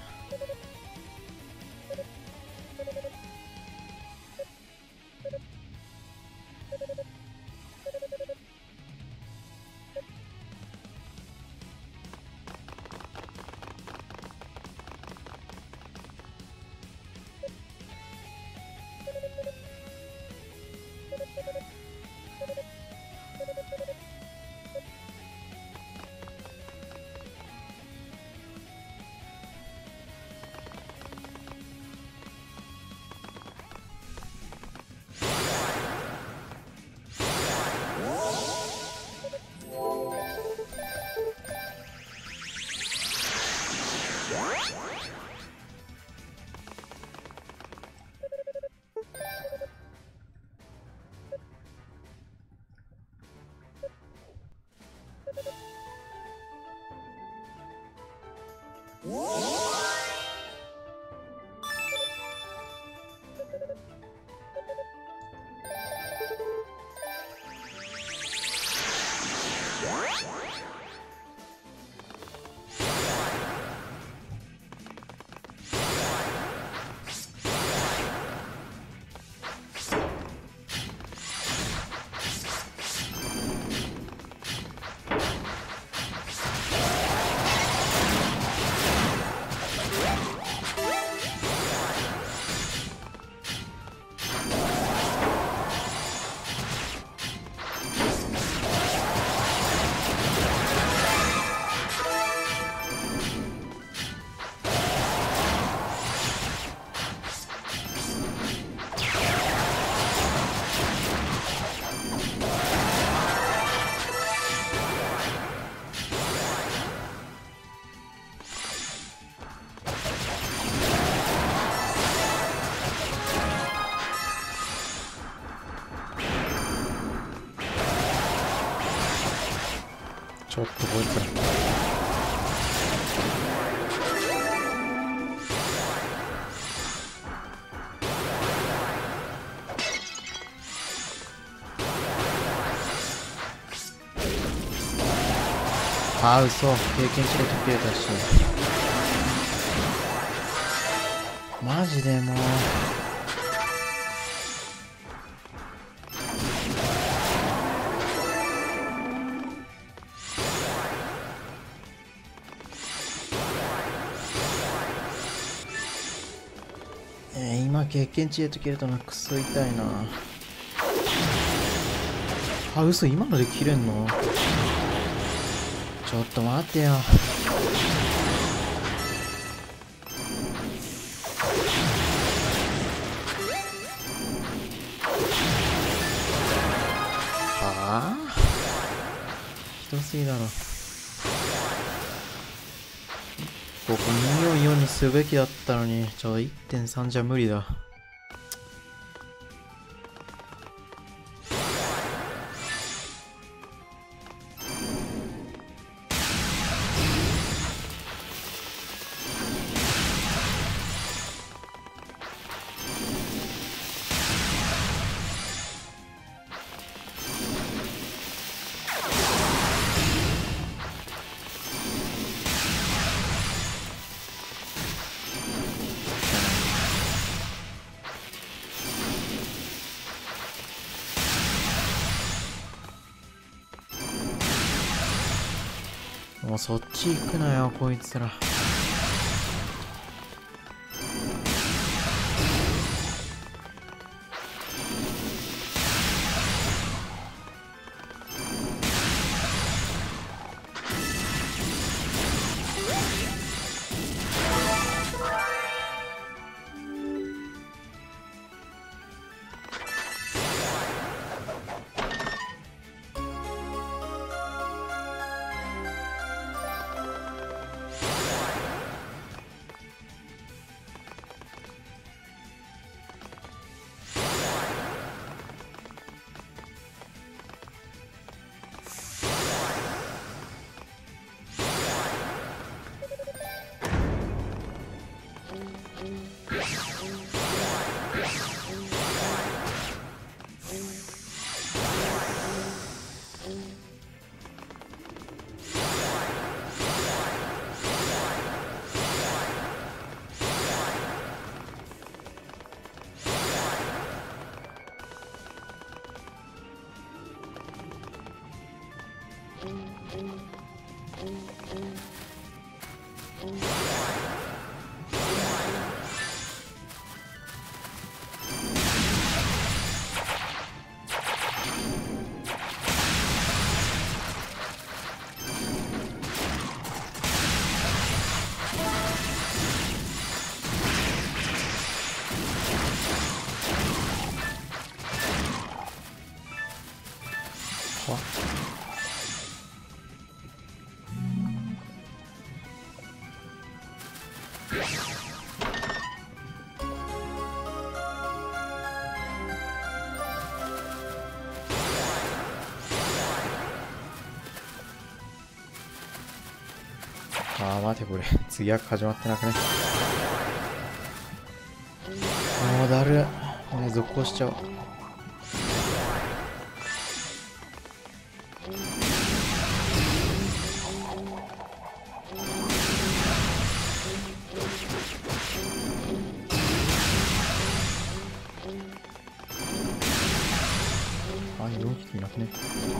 ちょっとこいつら。あ、嘘。経験値で解けれたし。マジでもう。今経験値で解けるとな、クソ痛いな。あ、嘘。今ので切れんの？ちょっと待ってよ。はあ？ひどすぎだろ。ここ244にすべきだったのに、ちょっと 1.3 じゃ無理だ。もうそっち行くなよ、こいつら。あー、待て、これ次は始まってなくね。もうだる。ね、続行しちゃおう。あ、4匹いなくね。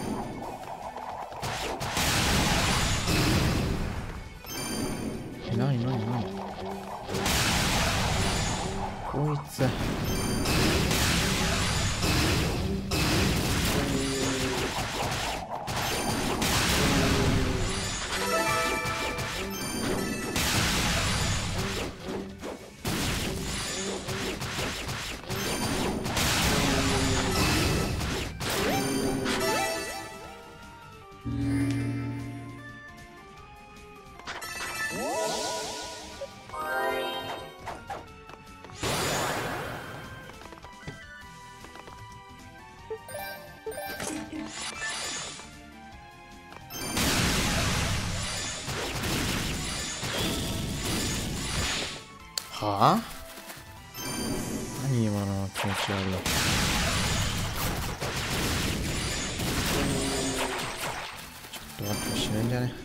なにこいつ。 はあ、何今の気持ち悪い。ちょっと待って、死ぬんじゃね。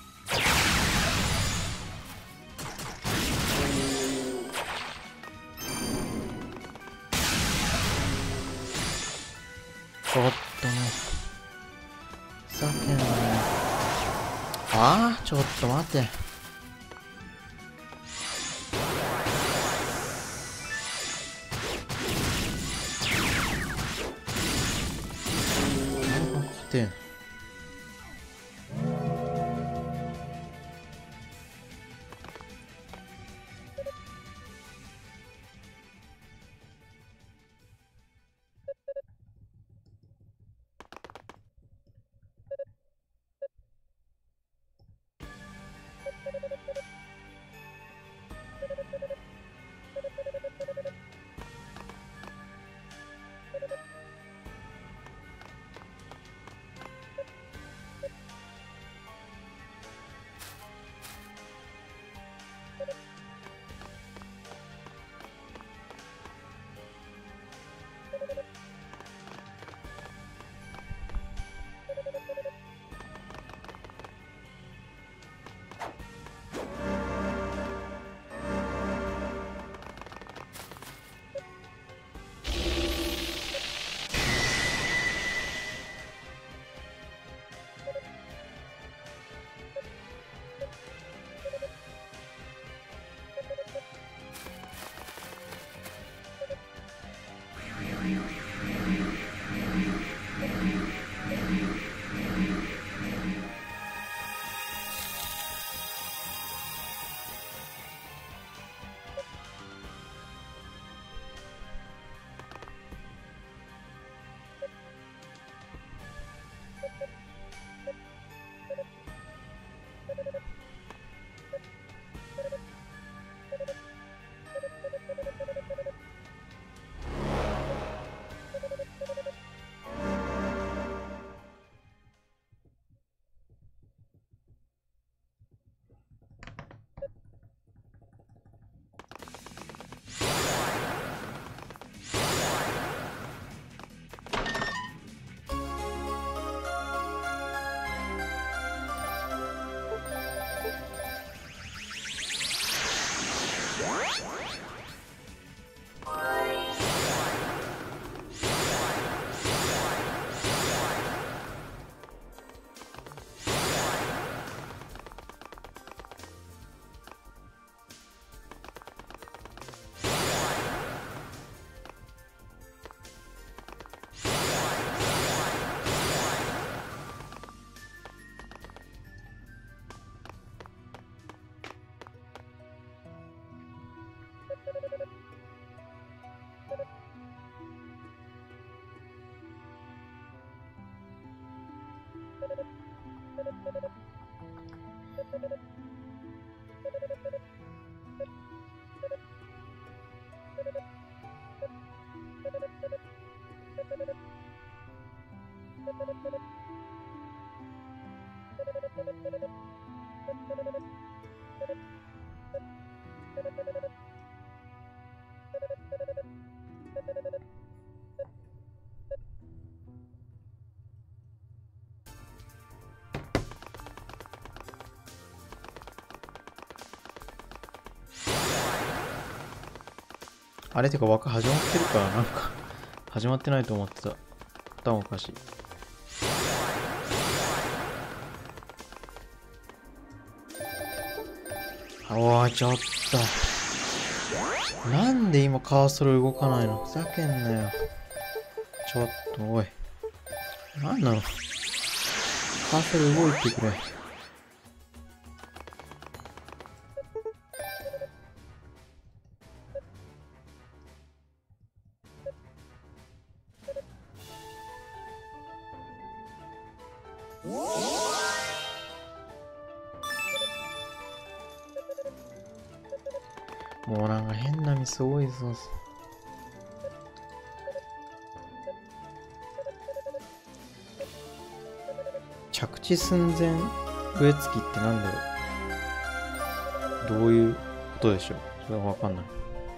ちょっとね、ふざけんなよ。ああ、ちょっと待って。なんか来て。あれてか枠始まってるかなんか始まってないと思ってた。頭おかしい。おいちょっとなんで今カーソル動かないの。ふざけんなよ。ちょっとおいなんなの。カーソル動いてくれ。もうなんか変なミス多いぞ。着地寸前植え付きってなんだろう。どういうことでしょう。 それはわかんない。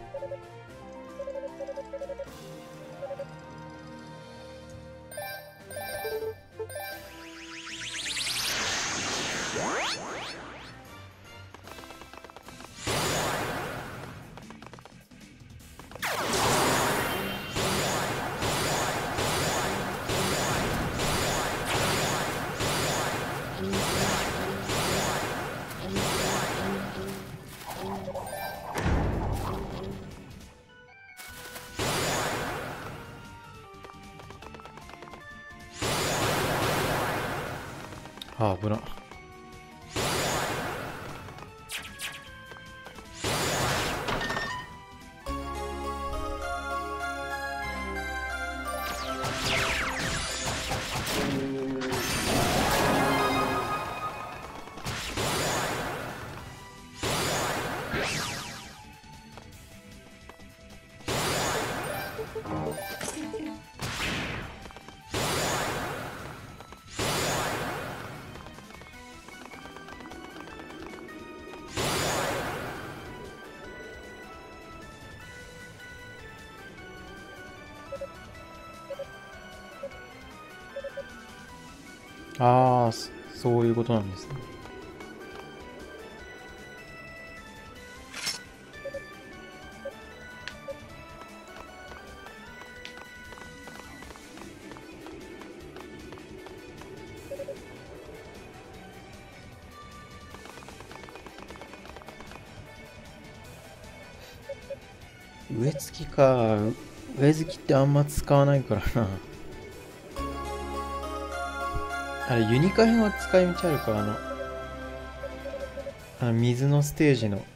あ、危な。ああ、そういうことなんですね。植え付きか。植え付きってあんま使わないからな。あれ、ユニカ編は使い道あるか。水のステージの、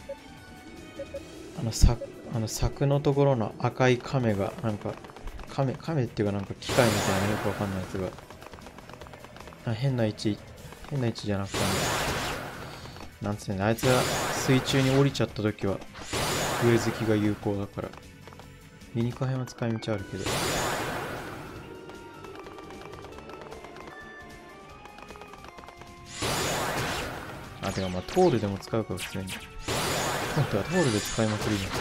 柵のところの赤い亀が、亀っていうかなんか機械みたいなよくわかんないやつが、変な位置じゃなくて、なんつうの、あいつが水中に降りちゃった時は、植え付きが有効だから、ユニカ編は使い道あるけど。あ、てかまあ、トールでも使うから普通に。本当はトールで使いまくりだ。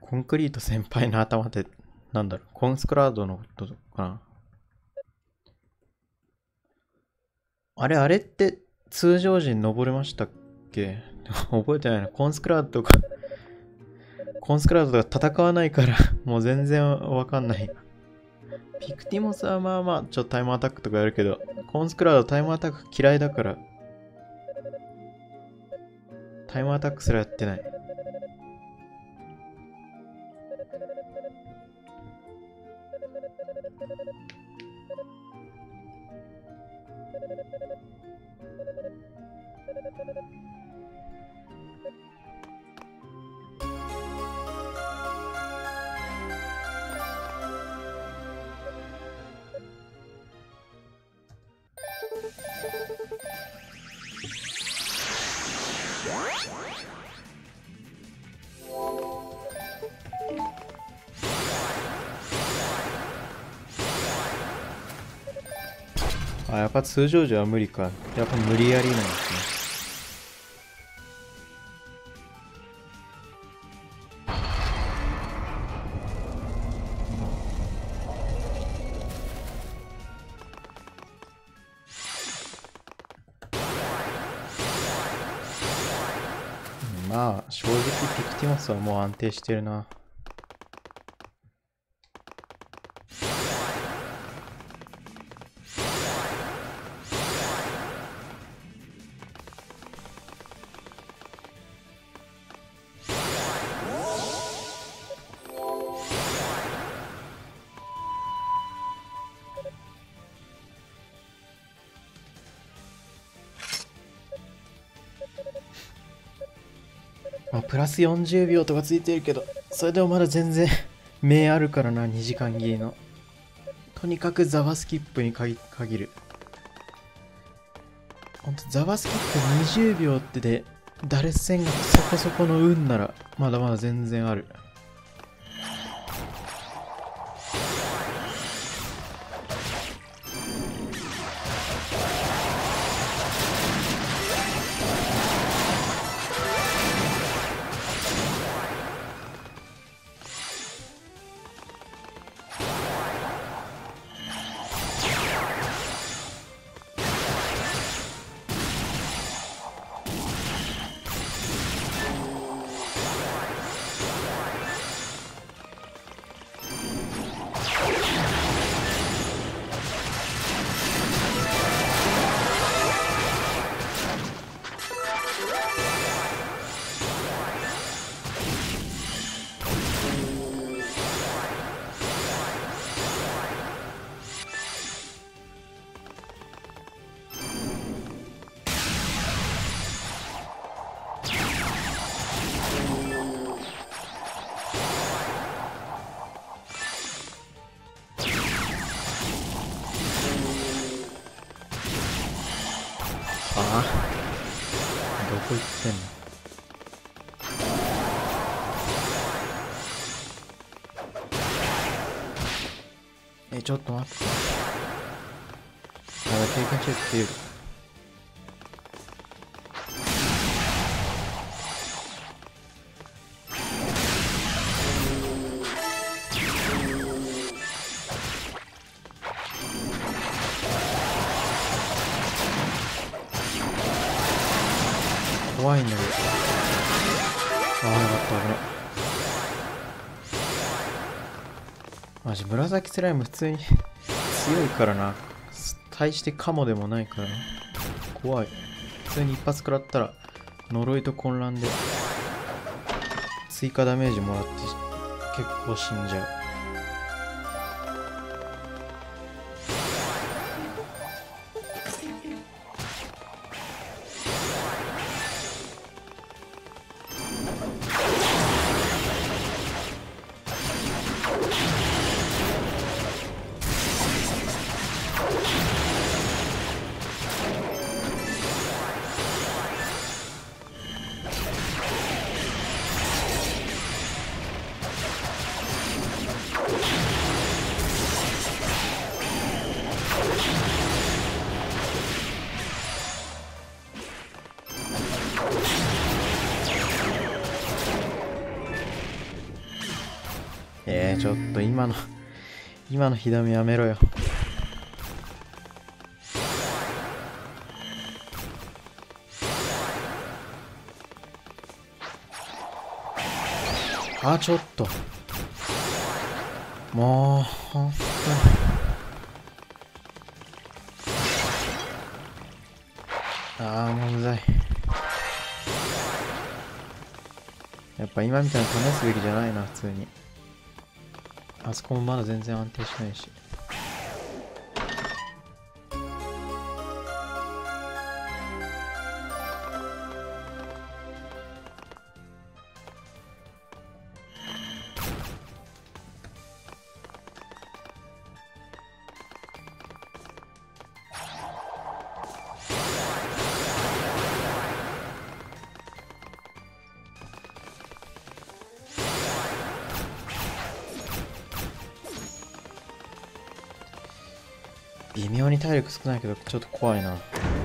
コンクリート先輩の頭ってなんだろう、コンスクラードのことかな。あれって通常時に登れましたっけ？覚えてないな。コンスクラードが戦わないからもう全然わかんない。ピクティモスはまあまあちょっとタイムアタックとかやるけど、コンスクラードタイムアタック嫌いだからタイムアタックすらやってない。あ、やっぱ通常時は無理か。やっぱ無理やりなんですね。まあ、正直ピクティモスはもう安定してるな。まあ、プラス40秒とかついてるけど、それでもまだ全然目あるからな、2時間切りの。とにかくザバスキップに限る。ほんとザバスキップ20秒ってで、ダレス戦がそこそこの運なら、まだまだ全然ある。ああ、どこ行ってんの？ちょっと待って。まだ経験中っていう。怖いんだけど。ああ、よかった、危ない。マジ、紫スライム普通に強いからな。対してカモでもないからな。怖い。普通に一発食らったら、呪いと混乱で、追加ダメージもらって、結構死んじゃう。 ちょっと今の火ダメやめろよ。あ、ちょっと。もう、ほんとに。もううざい。やっぱ今みたいな試すべきじゃないな、普通に。あそこもまだ全然安定しないし。微妙に体力少ないけどちょっと怖いな。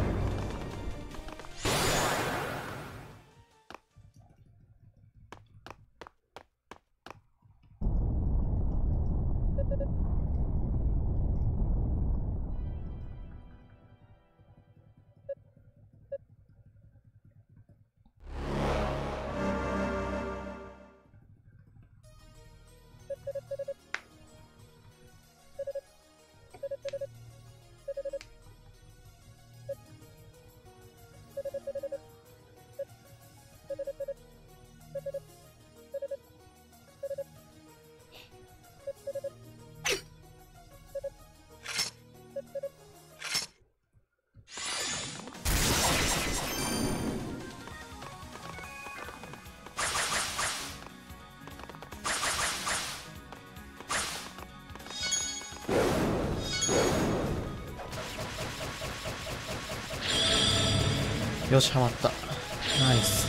よし、ハマった。ナイス。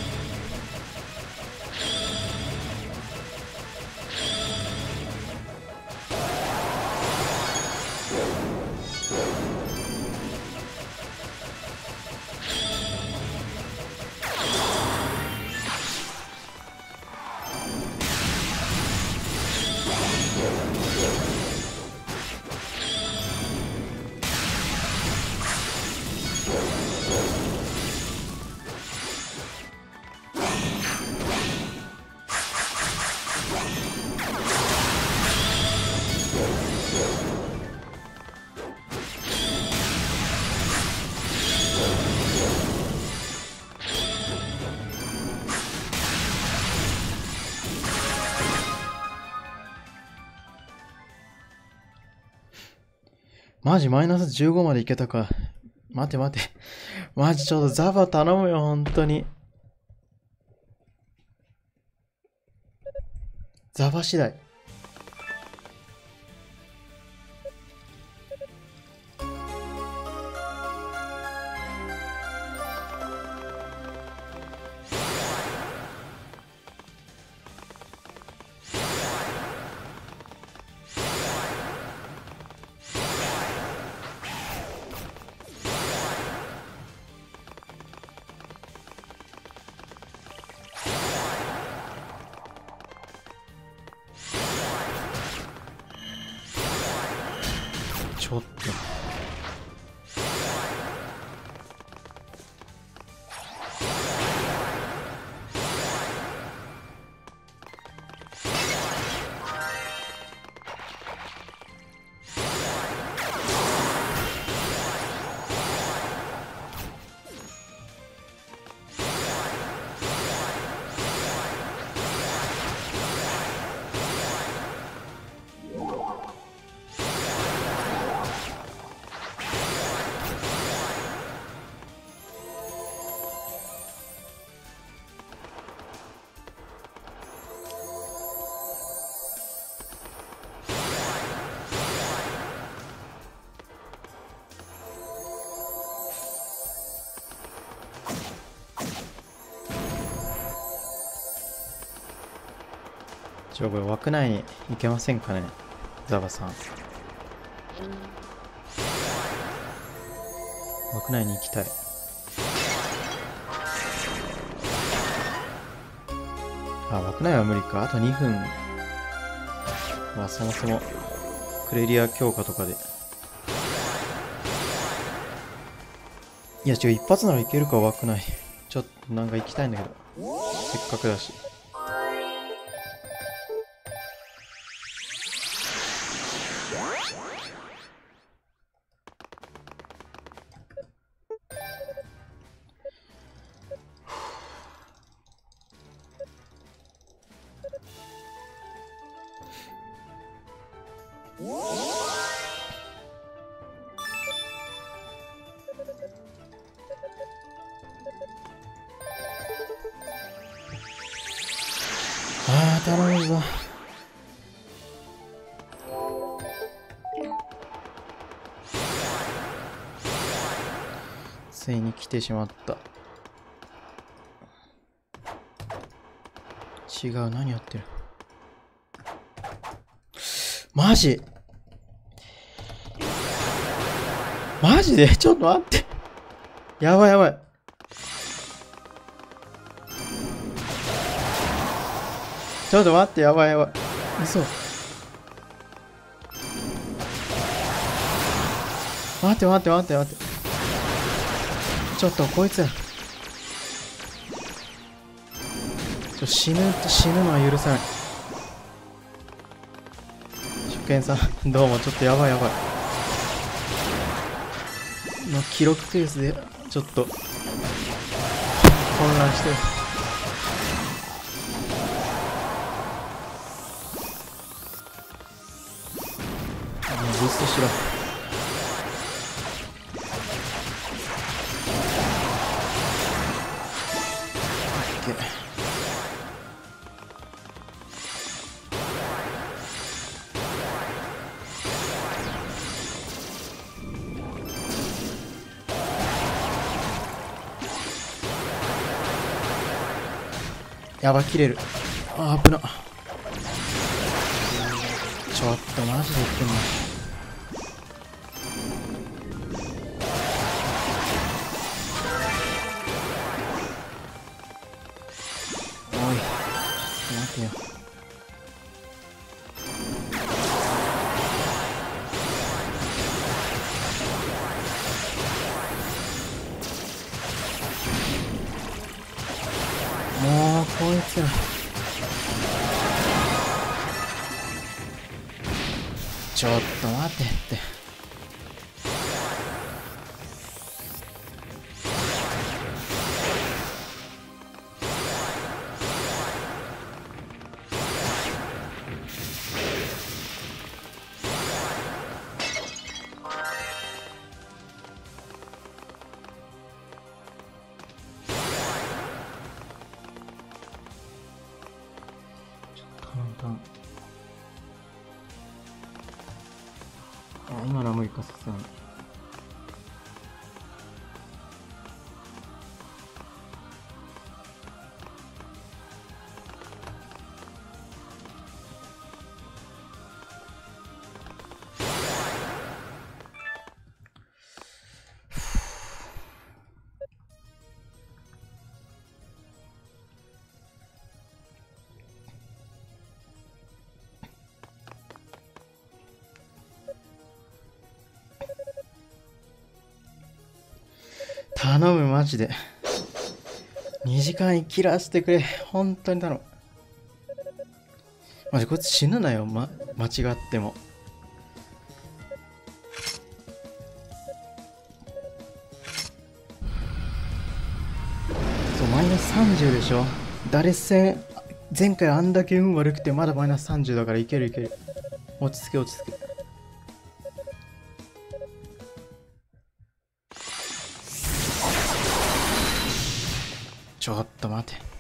マジマイナス15までいけたか。待て待て。マジちょっとザバ頼むよ、本当に。ザバ次第。ちょっと。これ枠内に行けませんかね、ザバさん。枠内に行きたい。枠内は無理か。あと2分。 まあそもそもクレリア強化とかで、いや違う、一発ならいけるか枠ない。ちょっとなんか行きたいんだけど、せっかくだし。ああ、頼むぞ。ついに来てしまった。違う、何やってる。マジマジでちょっと待って。やばいやばい。ちょっと待って、やばいやばい。嘘。待って待って待って待って。ちょっとこいつ。死ぬのは許さない。初見さん、どうもちょっとやばいやばい。の記録ペースでちょっと混乱してる。ブーストしろ。オッケー。やば、切れる。あー、危な。ちょっとマジで言ってんの。おい、ちょっと待てよ。もうこいつらちょっと待てって。今のは無理か、さすがに。頼む、マジで。2時間生きらせてくれ。本当に頼む。マジこいつ死ぬなよ、間違っても。そう、マイナス30でしょ。誰戦、前回あんだけ運悪くてまだマイナス30だからいけるいける。落ち着け落ち着け。ちょっと待て。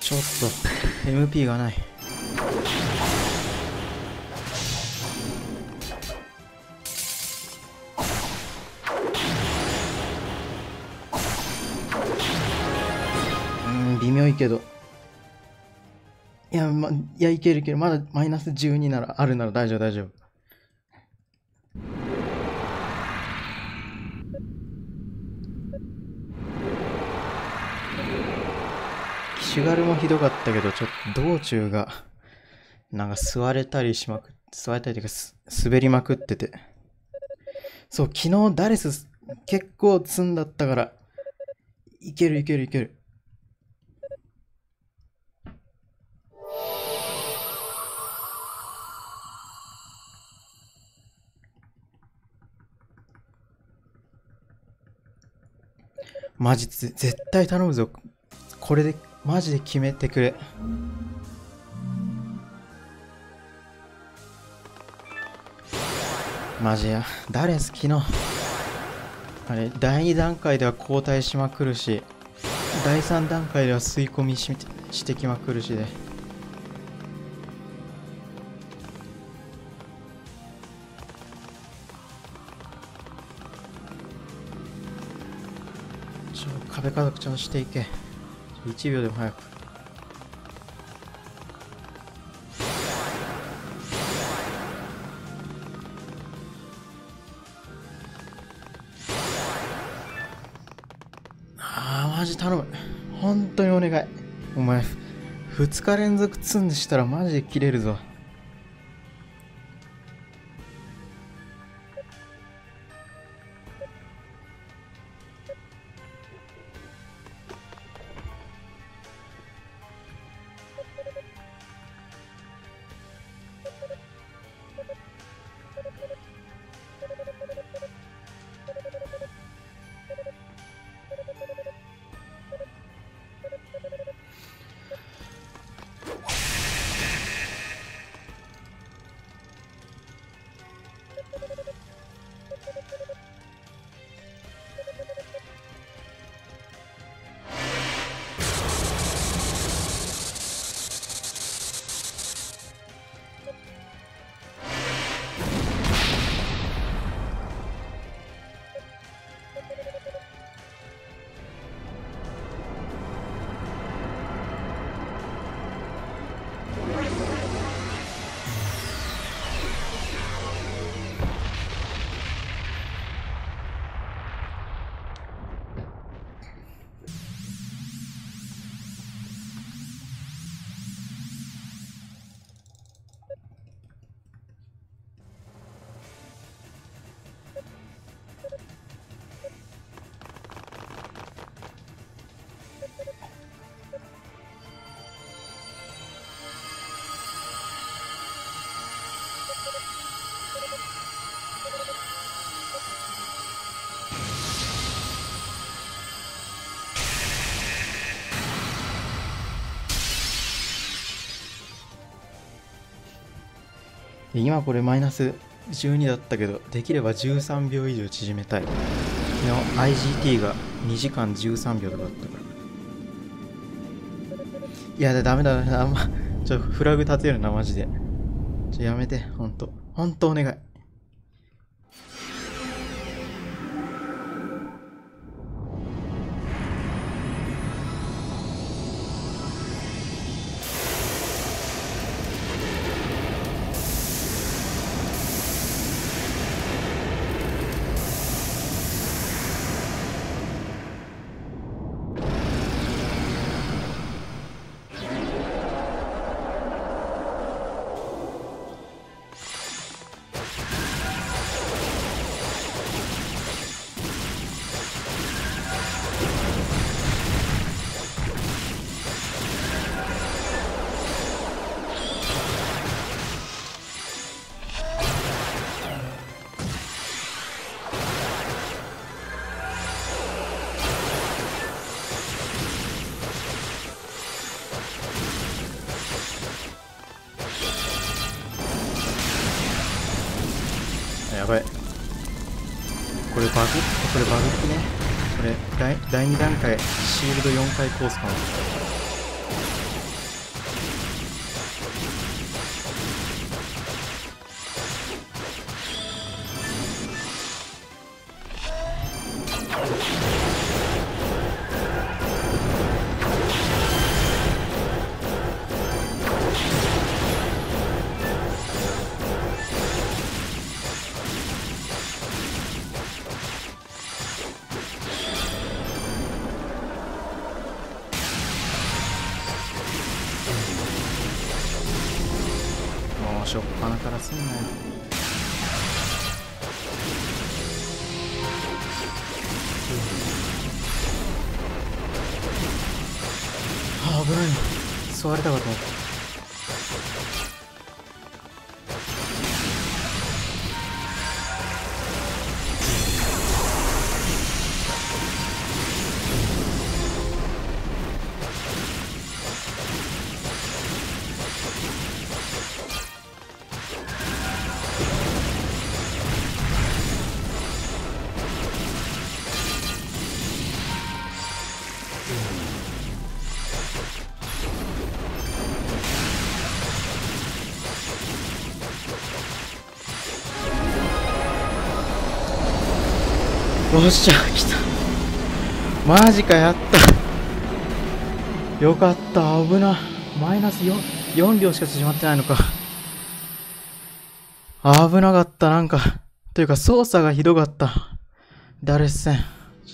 ちょっと MP がない。微妙いけど。いや、いや、いけるいける。まだマイナス12なら、あるなら大丈夫大丈夫。キシュガルもひどかったけど、ちょっと道中が、なんか座れたりというか、滑りまくってて。そう、昨日ダレス結構積んだったから、いけるいけるいける。マジ絶対頼むぞ。これでマジで決めてくれ。マジや。誰好きのあれ、第2段階では交代しまくるし、第3段階では吸い込みしてきまくるしで。壁家族ちゃんとしていけ。1秒でも早く。マジ頼む。本当にお願い。お前、2日連続積んでしたらマジで切れるぞ。今これマイナス12だったけど、できれば13秒以上縮めたい。昨日 IGT が2時間13秒とかだったから。いや、ダメだ。ちょっとフラグ立てるな、マジで。やめて、ほんとお願い。やばい。これバグってね。これ第2段階シールド4回コースかな。 しょっぱなからすんなよ。あ、危ない。座れたかと思った。よっしゃ、来た。マジか、やった。よかった、危な。マイナス 4秒しか縮まってないのか。危なかった、なんか。というか、操作がひどかった。ダルス戦。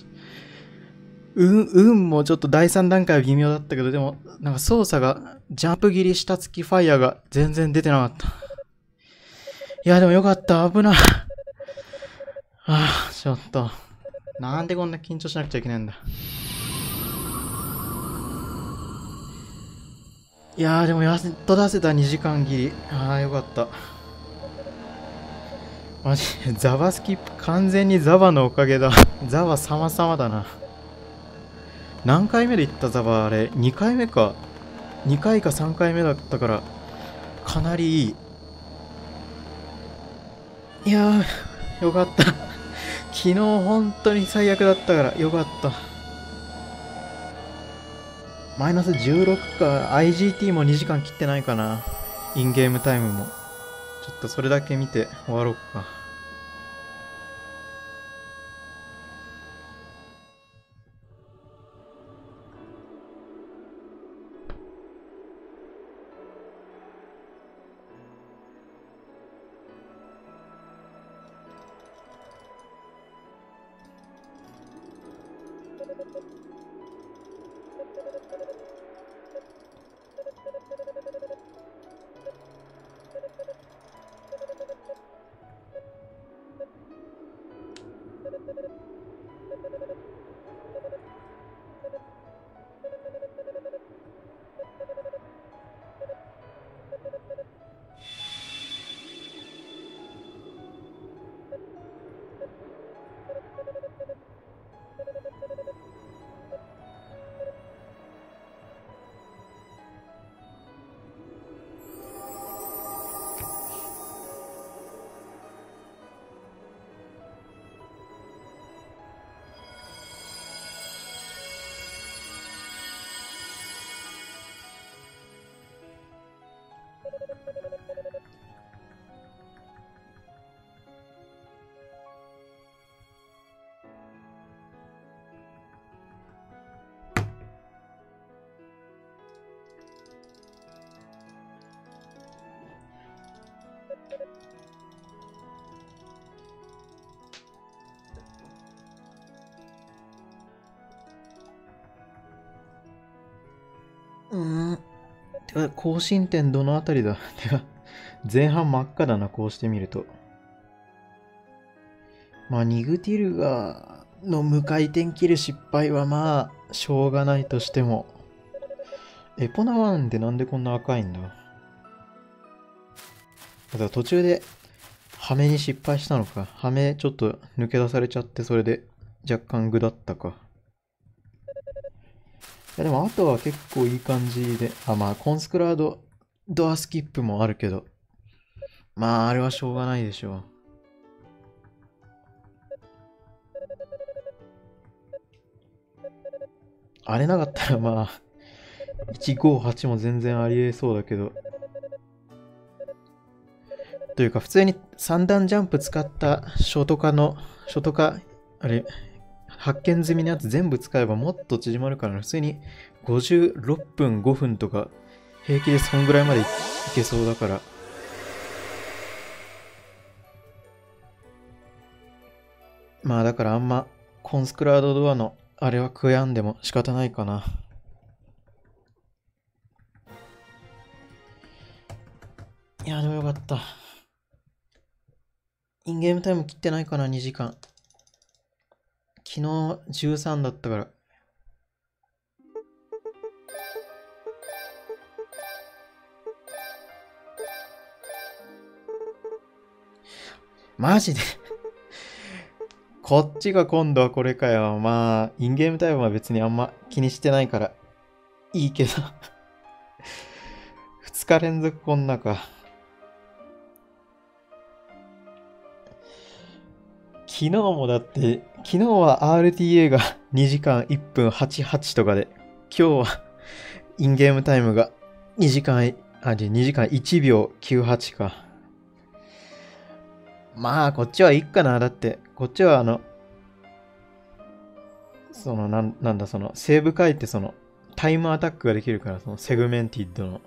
運もちょっと第3段階は微妙だったけど、でも、なんか操作が、ジャンプ切り下付きファイヤーが全然出てなかった。いや、でもよかった、危な。ちょっと。なんでこんな緊張しなくちゃいけないんだ。いやーでもやっと出せた2時間切り。よかった。マジ、ザバスキップ完全にザバのおかげだ。ザバ様々だな。何回目で行ったザバあれ ?2 回目か。2回か3回目だったから、かなりいい。いやー、よかった。昨日本当に最悪だったからよかった。マイナス16か。 IGT も2時間切ってないかな。インゲームタイムも。ちょっとそれだけ見て終わろうか。てか、更新点どのあたりだ。てか、前半真っ赤だな、こうしてみると。まあ、ニグティルガの無回転切る失敗はまあ、しょうがないとしても。エポナ1ってなんでこんな赤いんだ。だから途中で、ハメに失敗したのか。ハメちょっと抜け出されちゃって、それで若干具だったか。いやでもあとは結構いい感じで、まあコンスクラードドアスキップもあるけど、まああれはしょうがないでしょう。あれなかったらまあ、158も全然ありえそうだけど。というか普通に3段ジャンプ使ったショートカ、あれ、発見済みのやつ全部使えばもっと縮まるから、普通に56分5分とか平気でそんぐらいまでいけそうだから。まあだからあんまコンスクラードドアのあれは悔やんでも仕方ないかな。 いや、でもよかった。インゲームタイム切ってないかな、2時間。昨日13だったから。マジでこっちが今度はこれかよ。まあ、インゲームタイムは別にあんま気にしてないからいいけど2日連続こんなか。昨日もだって、昨日は RTA が2時間1分88とかで、今日はインゲームタイムが2時間、2時間1秒98か。まあ、こっちはいいかな。だって、こっちはなんだ、セーブ回ってタイムアタックができるから、セグメンティッドの。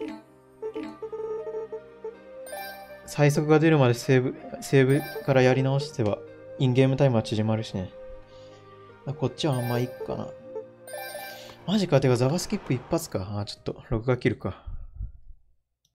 最速が出るまでセーブからやり直してば、インゲームタイムは縮まるしね。こっちはあんまいいかな。マジか、てかザバスキップ一発か。ちょっと、録画切るか。